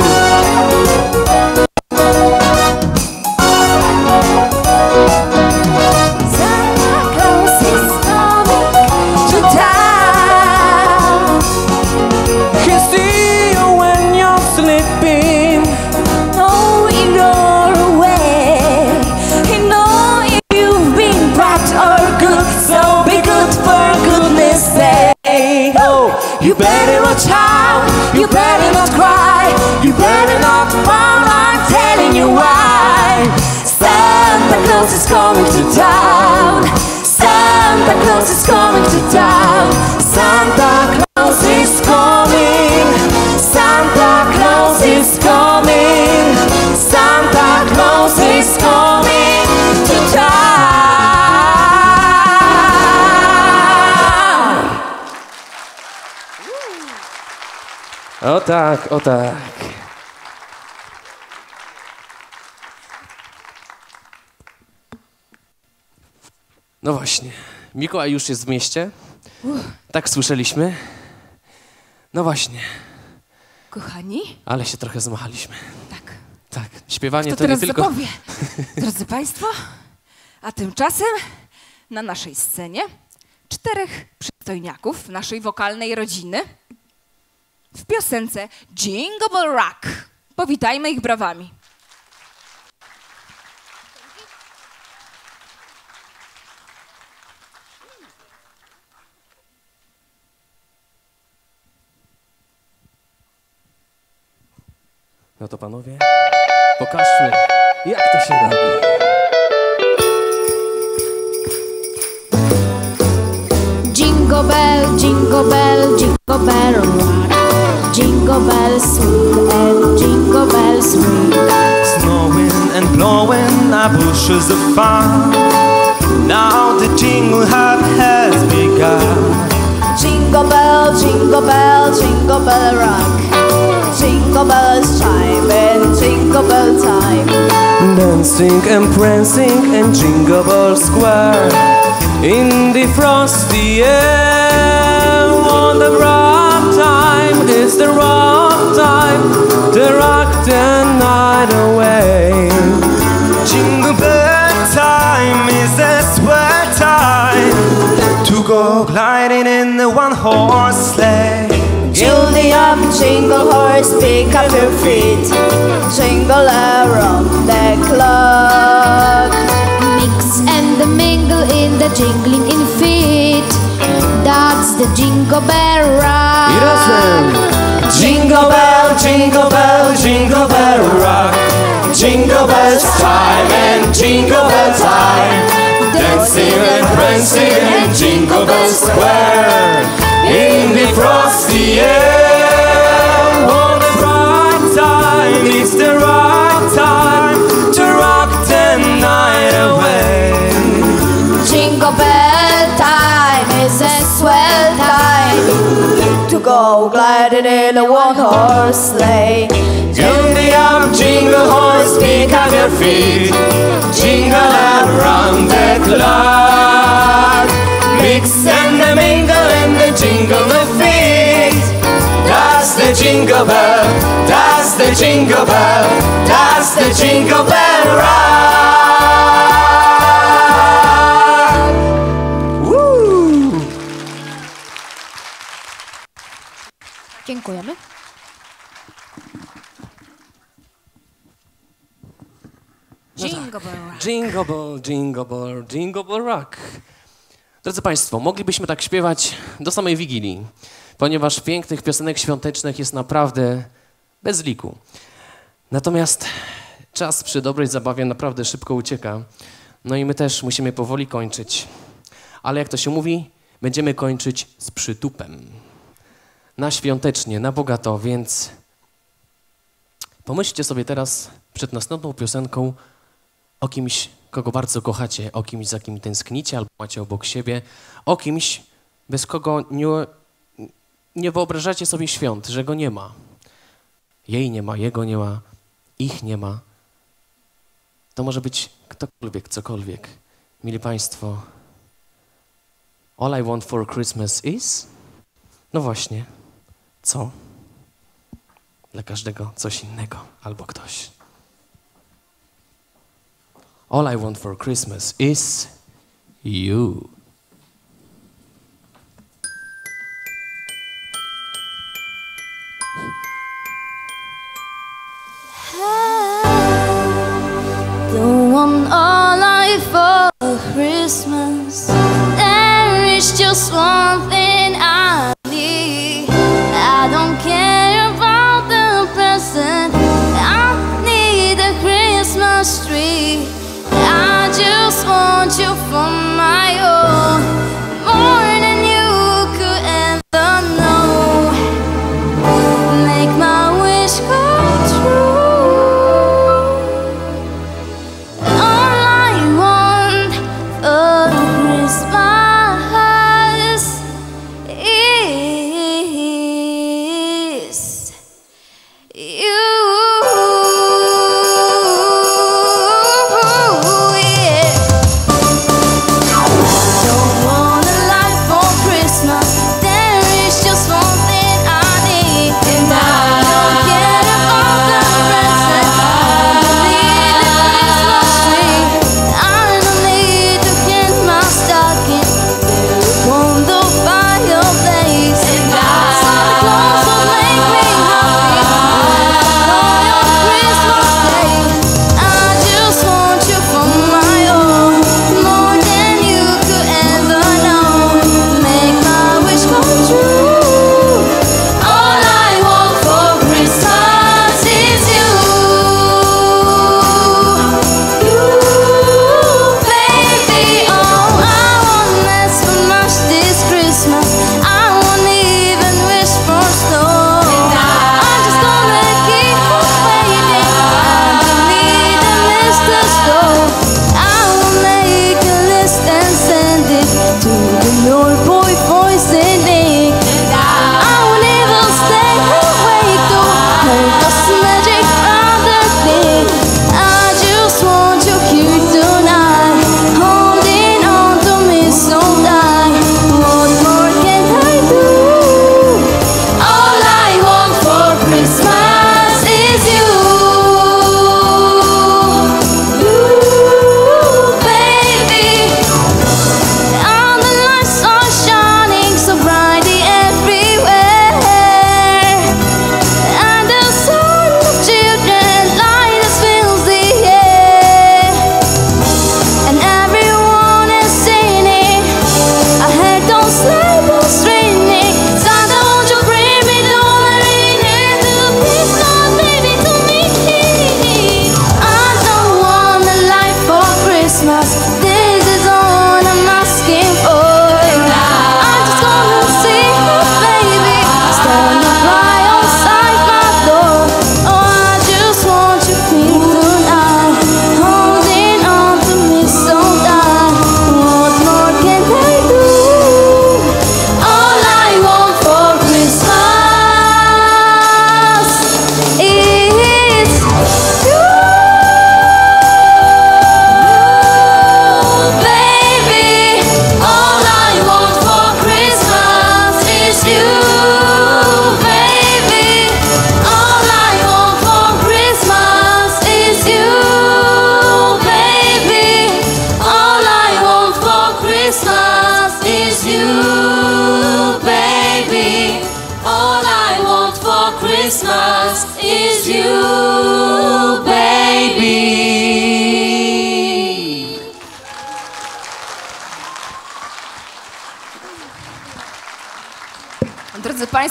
Santa Claus is coming to town. He see you when you're sleeping. Know you're away. He know if you've been bad or good, so be good for goodness sake. Oh, you better watch You better not cry, you better not frown, I'm telling you why. Santa Claus is coming to town. Santa Claus is coming to town. Santa Claus is coming. Santa Claus is coming. Santa Claus is coming to town. O tak, o tak. No właśnie, Mikołaj już jest w mieście. Tak słyszeliśmy. No właśnie, Kochani, ale się trochę zmachaliśmy. tak. Tak, śpiewanie Kto to nie teraz tylko... zapowie? Drodzy Państwo, a tymczasem na naszej scenie 4 przystojniaków naszej wokalnej rodziny w piosence Jingle Bell Rock. Powitajmy ich brawami. No to panowie, pokażmy, jak to się robi. Jingle bell, jingle bell, jingle bell rock. Jingle bells sweet and jingle bells ring. Snowing and blowing our bushes of fun. Now the jingle hop has begun. Jingle bell, jingle bell, jingle bell rock. Jingle bells chime in jingle bell time. Dancing and prancing in Jingle Bell Square. In the frosty air, on the rock time, it's the rock time to rock the night away. Jingle bell time is the swell time to go gliding in the one-horse sleigh. Giddy up, jingle horse, pick up your feet. Jingle around the clock. Mix and mingle in the jingling in feet. That's the jingle bell rock. Jingle bell, jingle bell, jingle bell rock. Jingle bells chime and jingle bell time. Dancing and prancing in Jingle Bell Square. In the frosty air, on the right time, it's the right time to rock the night away. Jingle bell time is a swell time to go gliding in a one-horse sleigh. Giddy up, jingle horse, pick up your feet. Jingle around the clock. Mix and mingle and the jingle the feet. That's the jingle bell, that's the jingle bell, that's the jingle bell rock. Woo! Dziękujemy. Jingle Bell Rock. Jingle bell, jingle bell, jingle bell rock. Drodzy Państwo, moglibyśmy tak śpiewać do samej Wigilii, ponieważ pięknych piosenek świątecznych jest naprawdę bez liku. Natomiast czas przy dobrej zabawie naprawdę szybko ucieka. No i my też musimy powoli kończyć. Ale jak to się mówi, będziemy kończyć z przytupem. Na świątecznie, na bogato, więc pomyślcie sobie teraz przed następną piosenką o kimś, kogo bardzo kochacie, o kimś, za kim tęsknicie albo macie obok siebie, o kimś, bez kogo nie wyobrażacie sobie świąt, że go nie ma. Jej nie ma, jego nie ma, ich nie ma. To może być ktokolwiek, cokolwiek. Mili Państwo, all I want for Christmas is? No właśnie, co? Dla każdego coś innego albo ktoś. All I want for Christmas is you. Don't want all I for Christmas. There is just one thing I need. I don't care about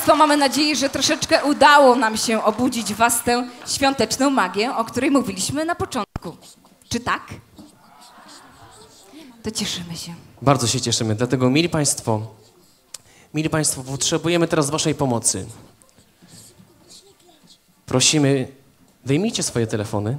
Państwo, mamy nadzieję, że troszeczkę udało nam się obudzić w Was tę świąteczną magię, o której mówiliśmy na początku. Czy tak? To cieszymy się. Bardzo się cieszymy, dlatego mili Państwo, potrzebujemy teraz Waszej pomocy. Prosimy, wyjmijcie swoje telefony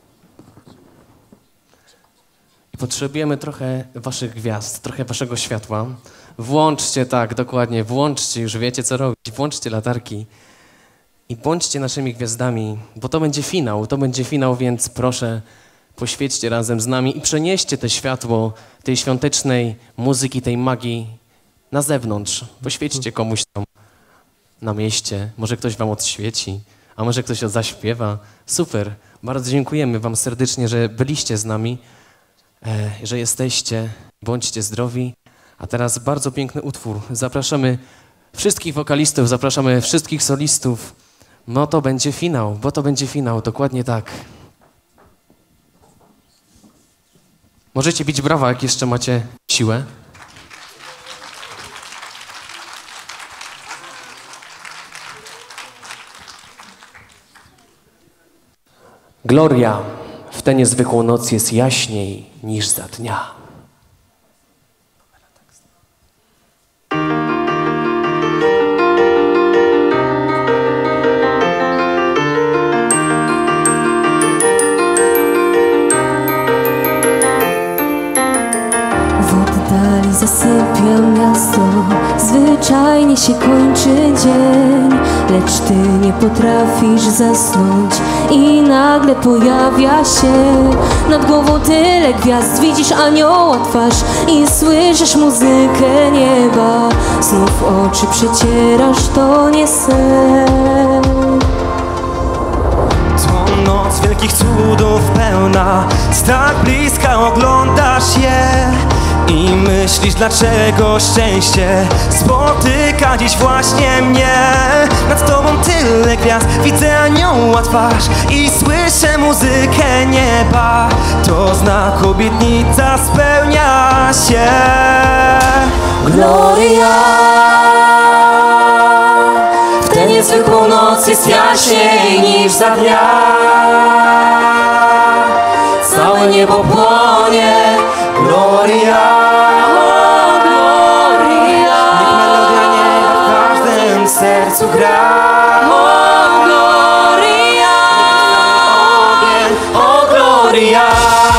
i potrzebujemy trochę Waszych gwiazd, trochę Waszego światła. Włączcie, tak, dokładnie, włączcie, już wiecie co robić, włączcie latarki i bądźcie naszymi gwiazdami, bo to będzie finał, więc proszę, poświećcie razem z nami i przenieście te światło tej świątecznej muzyki, tej magii na zewnątrz. Poświećcie komuś tam na mieście, może ktoś wam odświeci, a może ktoś zaśpiewa. Super, bardzo dziękujemy wam serdecznie, że byliście z nami, że jesteście, bądźcie zdrowi. A teraz bardzo piękny utwór. Zapraszamy wszystkich wokalistów, zapraszamy wszystkich solistów. No to będzie finał, dokładnie tak. Możecie bić brawa, jak jeszcze macie siłę. Gloria, w tę niezwykłą noc jest jaśniej niż za dnia. Zasypia miasto, zwyczajnie się kończy dzień, lecz ty nie potrafisz zasnąć i nagle pojawia się nad głową tyle gwiazd. Widzisz anioła twarz i słyszysz muzykę nieba. Znów oczy przecierasz, to nie sen. To noc wielkich cudów pełna, z tak bliska oglądasz je i myślisz, dlaczego szczęście spotyka dziś właśnie mnie. Nad tobą tyle gwiazd, widzę anioła twarz i słyszę muzykę nieba. To znak, obietnica spełnia się. Gloria, w tę niezwykłą noc jest jaśniej niż za dnia. Całe niebo płonie. Gloria, oh, Gloria, niech melodia nieba w każdym sercu gra. Oh, Gloria, ogień, oh, Gloria.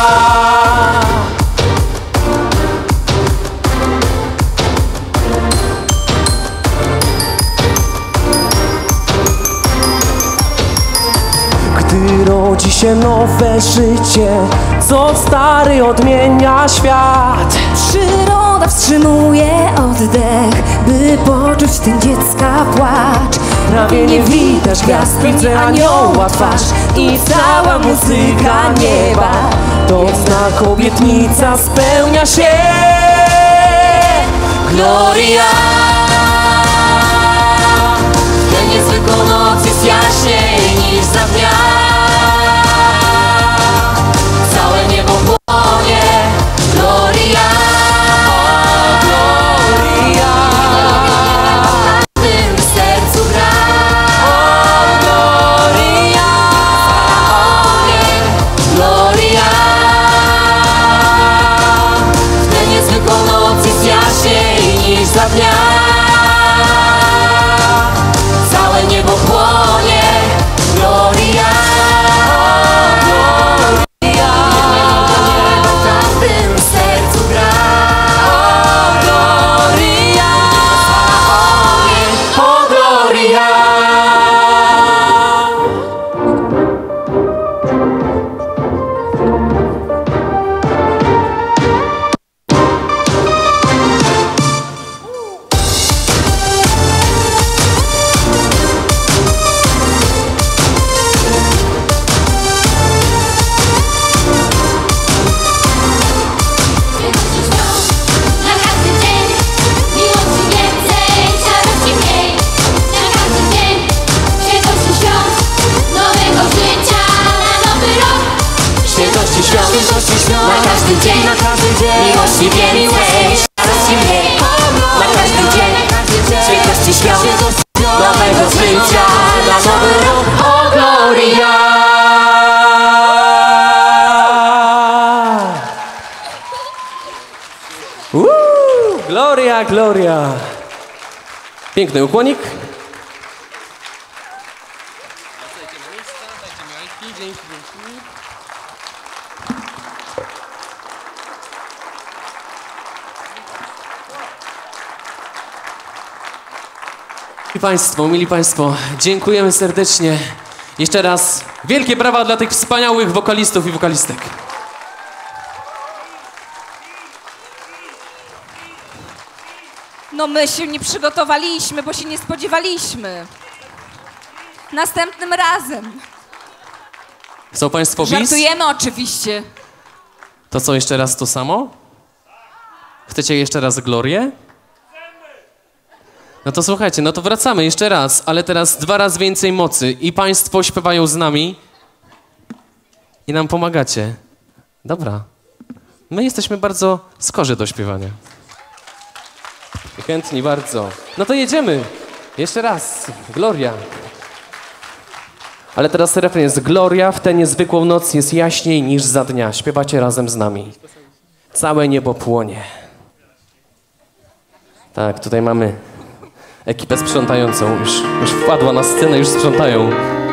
Gdy rodzi się nowe życie, co stary odmienia świat. Przyroda wstrzymuje oddech, by poczuć ten dziecka płacz. Prawie nie widać gwiazd, widzę anioła twarz i cała muzyka nieba. To znak, obietnica spełnia się. Gloria, w tę niezwykłą noc jest jaśniej niż za dnia. Całe niebo płonie. Gloria, oh, Gloria, w każdym sercu gra. Oh, Gloria, ogień, Gloria, w tę niezwykłą noc jest jaśniej niż za dnia. Całe niebo płonie. Gloria, oh, Gloria, w każdym sercu gra. Oh, Gloria, ogień, oh, Gloria. Na każdy dzień miłości więcej, szarości mniej. Na każdy dzień świętości świąt, nowego życia na nowy rok. Świętości świąt, na każdy dzień, miłości więcej, szarości mniej. Na każdy dzień, świętości świąt, Gloria, Gloria. Piękny ukłonik. Mili Państwo, dziękujemy serdecznie. Jeszcze raz wielkie brawa dla tych wspaniałych wokalistów i wokalistek. No my się nie przygotowaliśmy, bo się nie spodziewaliśmy. Następnym razem. Są Państwo bis? Żartujemy oczywiście. To co, jeszcze raz to samo? Chcecie jeszcze raz Glorię? No to słuchajcie, no to wracamy jeszcze raz, ale teraz 2 razy więcej mocy i Państwo śpiewają z nami i nam pomagacie. Dobra. My jesteśmy bardzo skorzy do śpiewania. Chętni bardzo. No to jedziemy. Jeszcze raz. Gloria. Ale teraz refren jest: Gloria, w tę niezwykłą noc jest jaśniej niż za dnia. Śpiewacie razem z nami. Całe niebo płonie. Tak, tutaj mamy ekipę sprzątającą. Już wpadła na scenę, już sprzątają.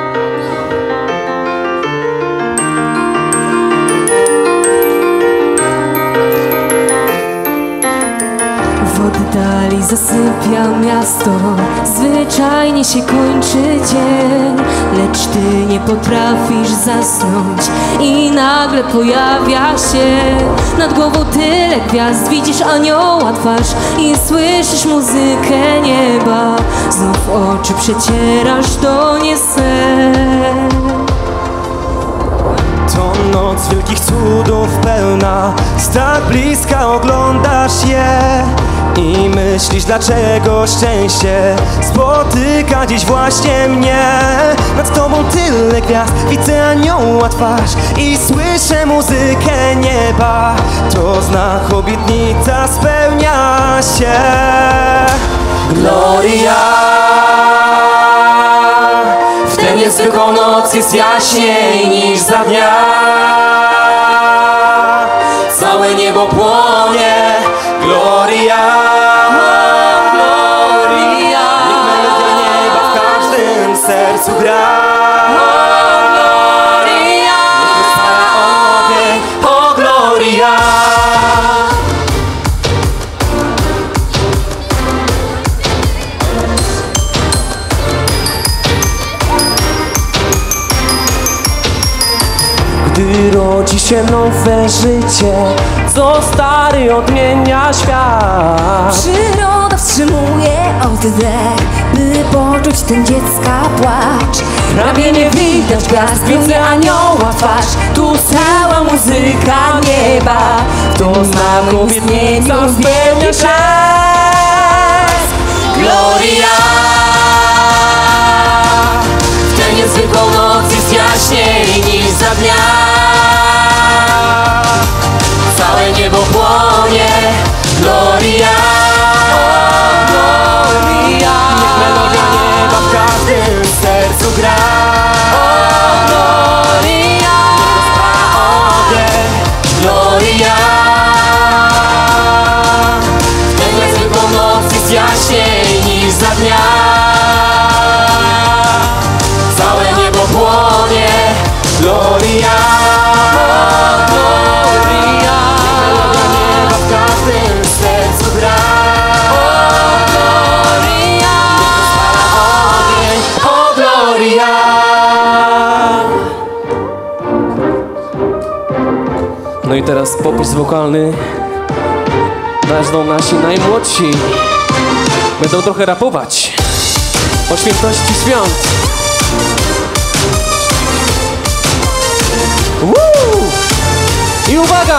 W oddali zasypia miasto, zwyczajnie się kończy dzień, lecz ty nie potrafisz zasnąć i nagle pojawia się nad głową tyle gwiazd. Widzisz anioła twarz i słyszysz muzykę nieba. Znów oczy przecierasz, to nie sen. To noc wielkich cudów pełna, z tak bliska oglądasz je i myślisz, dlaczego szczęście spotyka dziś właśnie mnie. Nad tobą tyle gwiazd, widzę anioła twarz i słyszę muzykę nieba. To znak, obietnica spełnia się. Gloria, w tę niezwykłą noc jest jaśniej niż za dnia. Całe niebo płonie. Gloria, Gloria, niech melodia nieba w każdym sercu gra. Gloria, niech rozpala ogień. O Gloria. Gdy rodzi się nowe życie, co stary odmienia świat. Przyroda wstrzymuje oddech, by poczuć ten dziecka płacz. Prawie nie widać gwiazd, widzę anioła twarz. Tu cała muzyka nieba, To znak, obietnica spełnia się. Gloria, w tę niezwykłą noc jest jaśniej niż za dnia. Całe niebo płonie. Gloria, Gloria, niech melodia nieba w każdym sercu gra. Gloria, niech rozpala ogień. Gloria, w tę niezwykłą noc jest jaśniej niż za dnia. Całe niebo płonie. Gloria, Gloria, niech melodia nieba w każdym sercu gra. Gloria, niech rozpala ogień. O Gloria. No i teraz popis wokalny. Wezmą nasi najmłodsi. Będą trochę rapować o świętości świąt. I uwaga!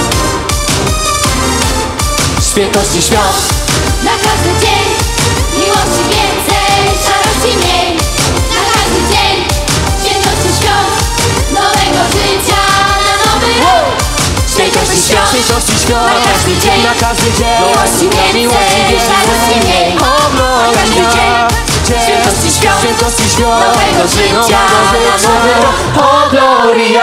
Świętości świąt. Na każdy dzień miłości więcej, szarości mniej. Na każdy dzień świętości świąt, nowego życia na nowy rok. Świętości świąt. Świętości świąt. Na każdy dzień Na każdy dzień miłości więcej, szarości mniej. O Na każdy Gloria. dzień świętości świąt, Świętości świąt. nowego życia na nowy rok. O Gloria.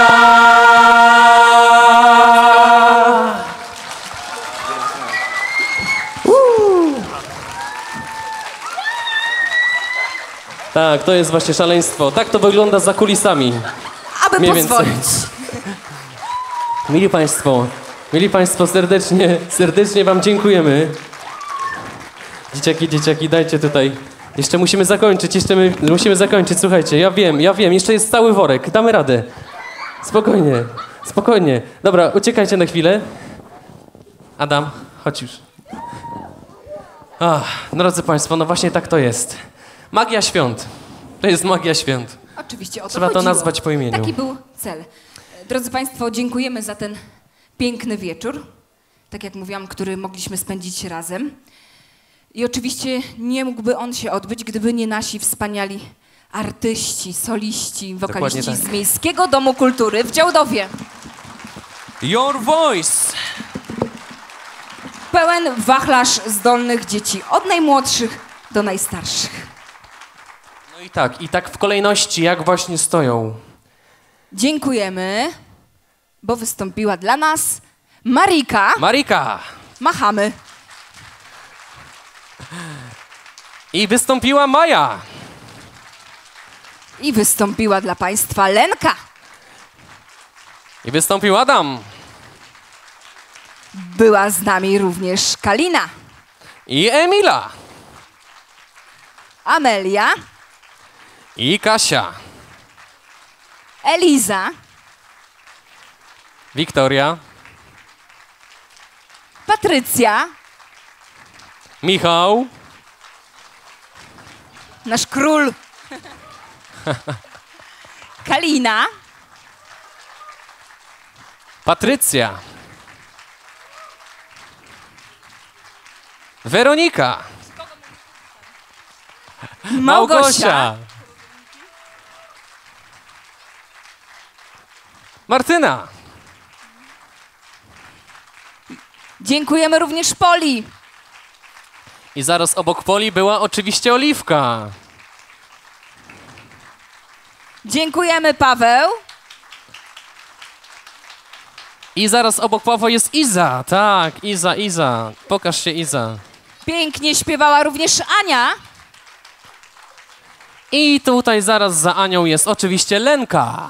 to jest właśnie szaleństwo. Tak to wygląda za kulisami. Aby Mniej pozwolić. Mili Państwo, serdecznie Wam dziękujemy. Dzieciaki, dajcie tutaj. Jeszcze musimy zakończyć, słuchajcie, ja wiem, jeszcze jest cały worek, damy radę. Spokojnie. Dobra, uciekajcie na chwilę. Adam, chodź już. Drodzy Państwo, no właśnie tak to jest. Magia świąt. To jest magia świąt. Oczywiście, o to Trzeba to chodziło. nazwać po imieniu. Taki był cel. Drodzy Państwo, dziękujemy za ten piękny wieczór, tak jak mówiłam, który mogliśmy spędzić razem. I oczywiście nie mógłby on się odbyć, gdyby nie nasi wspaniali artyści, soliści, wokaliści tak. z Miejskiego Domu Kultury w Działdowie. Your voice. Pełen wachlarz zdolnych dzieci, od najmłodszych do najstarszych. No i tak w kolejności, jak właśnie stoją. Dziękujemy, bo wystąpiła dla nas Marika. Machamy. I wystąpiła Maja. I wystąpiła dla Państwa Lenka. I wystąpił Adam. Była z nami również Kalina. I Emila. Amelia. I Kasia. Eliza. Wiktoria. Patrycja. Michał. Nasz król. Kalina. Patrycja. Weronika. Małgosia. Martyna. Dziękujemy również Poli. I zaraz obok Poli była oczywiście Oliwka. Dziękujemy Paweł. I zaraz obok Pawła jest Iza. Tak, Iza. Pokaż się, Iza. Pięknie śpiewała również Ania. I tutaj zaraz za Anią jest oczywiście Lenka.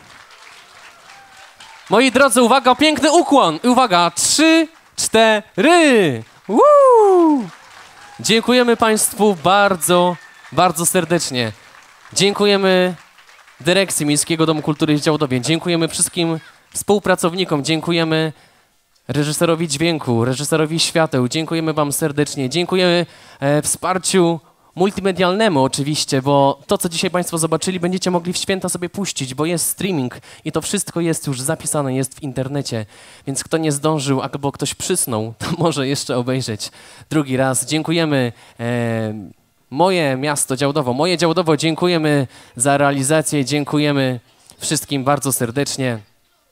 Moi drodzy, uwaga, piękny ukłon. Uwaga, 3, 4. Woo! Dziękujemy Państwu bardzo, bardzo serdecznie. Dziękujemy dyrekcji Miejskiego Domu Kultury w Działdowie. Dziękujemy wszystkim współpracownikom. Dziękujemy reżyserowi dźwięku, reżyserowi świateł. Dziękujemy Wam serdecznie. Dziękujemy wsparciu multimedialnemu oczywiście, bo to, co dzisiaj Państwo zobaczyli, będziecie mogli w święta sobie puścić, bo jest streaming i to wszystko jest już zapisane, jest w internecie, więc kto nie zdążył albo ktoś przysnął, to może jeszcze obejrzeć drugi raz. Dziękujemy Moje Miasto Działdowo, Moje Działdowo, dziękujemy za realizację, dziękujemy wszystkim bardzo serdecznie.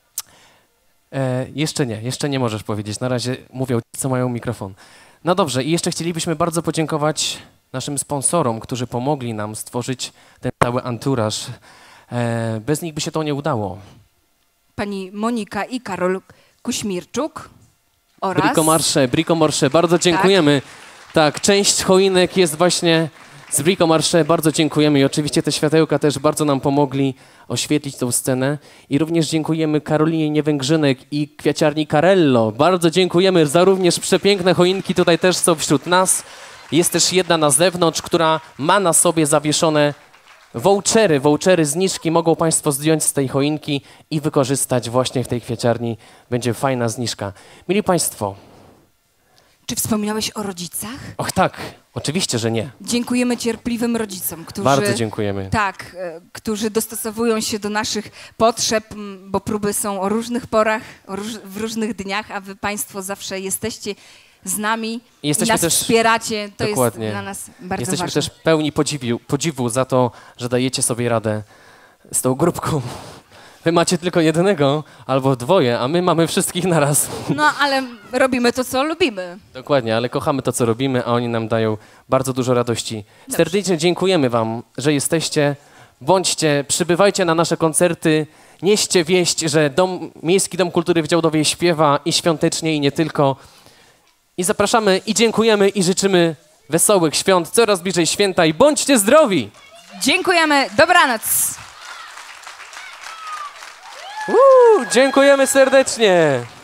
Jeszcze nie możesz powiedzieć, na razie mówią ci, co mają mikrofon. No dobrze, i jeszcze chcielibyśmy bardzo podziękować naszym sponsorom, którzy pomogli nam stworzyć ten cały anturaż. Bez nich by się to nie udało. Pani Monika i Karol Kuśmirczuk oraz... Bricomarché, bardzo dziękujemy. Tak, część choinek jest właśnie z Bricomarché, bardzo dziękujemy i oczywiście te światełka też bardzo nam pomogli oświetlić tą scenę. I również dziękujemy Karolinie Niewęgrzynek i kwiaciarni Carello. Bardzo dziękujemy za również przepiękne choinki, tutaj też są wśród nas. Jest też jedna na zewnątrz, która ma na sobie zawieszone vouchery, zniżki. Mogą Państwo zdjąć z tej choinki i wykorzystać właśnie w tej kwiaciarni. Będzie fajna zniżka. Mili Państwo. Czy wspominałeś o rodzicach? Och tak, oczywiście, że nie. Dziękujemy cierpliwym rodzicom, którzy... Bardzo dziękujemy. Tak, którzy dostosowują się do naszych potrzeb, bo próby są o różnych porach, w różnych dniach, a wy Państwo zawsze jesteście z nami i nas też wspieracie. To dokładnie. Jest dla nas bardzo jesteśmy ważne. też pełni podziwu za to, że dajecie sobie radę z tą grupką. Wy macie tylko jednego albo dwoje, a my mamy wszystkich naraz. No, ale robimy to, co lubimy. Dokładnie, ale kochamy to, co robimy, a oni nam dają bardzo dużo radości. Dobrze. Serdecznie dziękujemy Wam, że jesteście. Bądźcie, przybywajcie na nasze koncerty. Nieście wieść, że Miejski Dom Kultury w Działdowie śpiewa i świątecznie, i nie tylko. I zapraszamy, i dziękujemy, i życzymy wesołych świąt, coraz bliżej święta i bądźcie zdrowi! Dziękujemy, dobranoc. Dziękujemy serdecznie.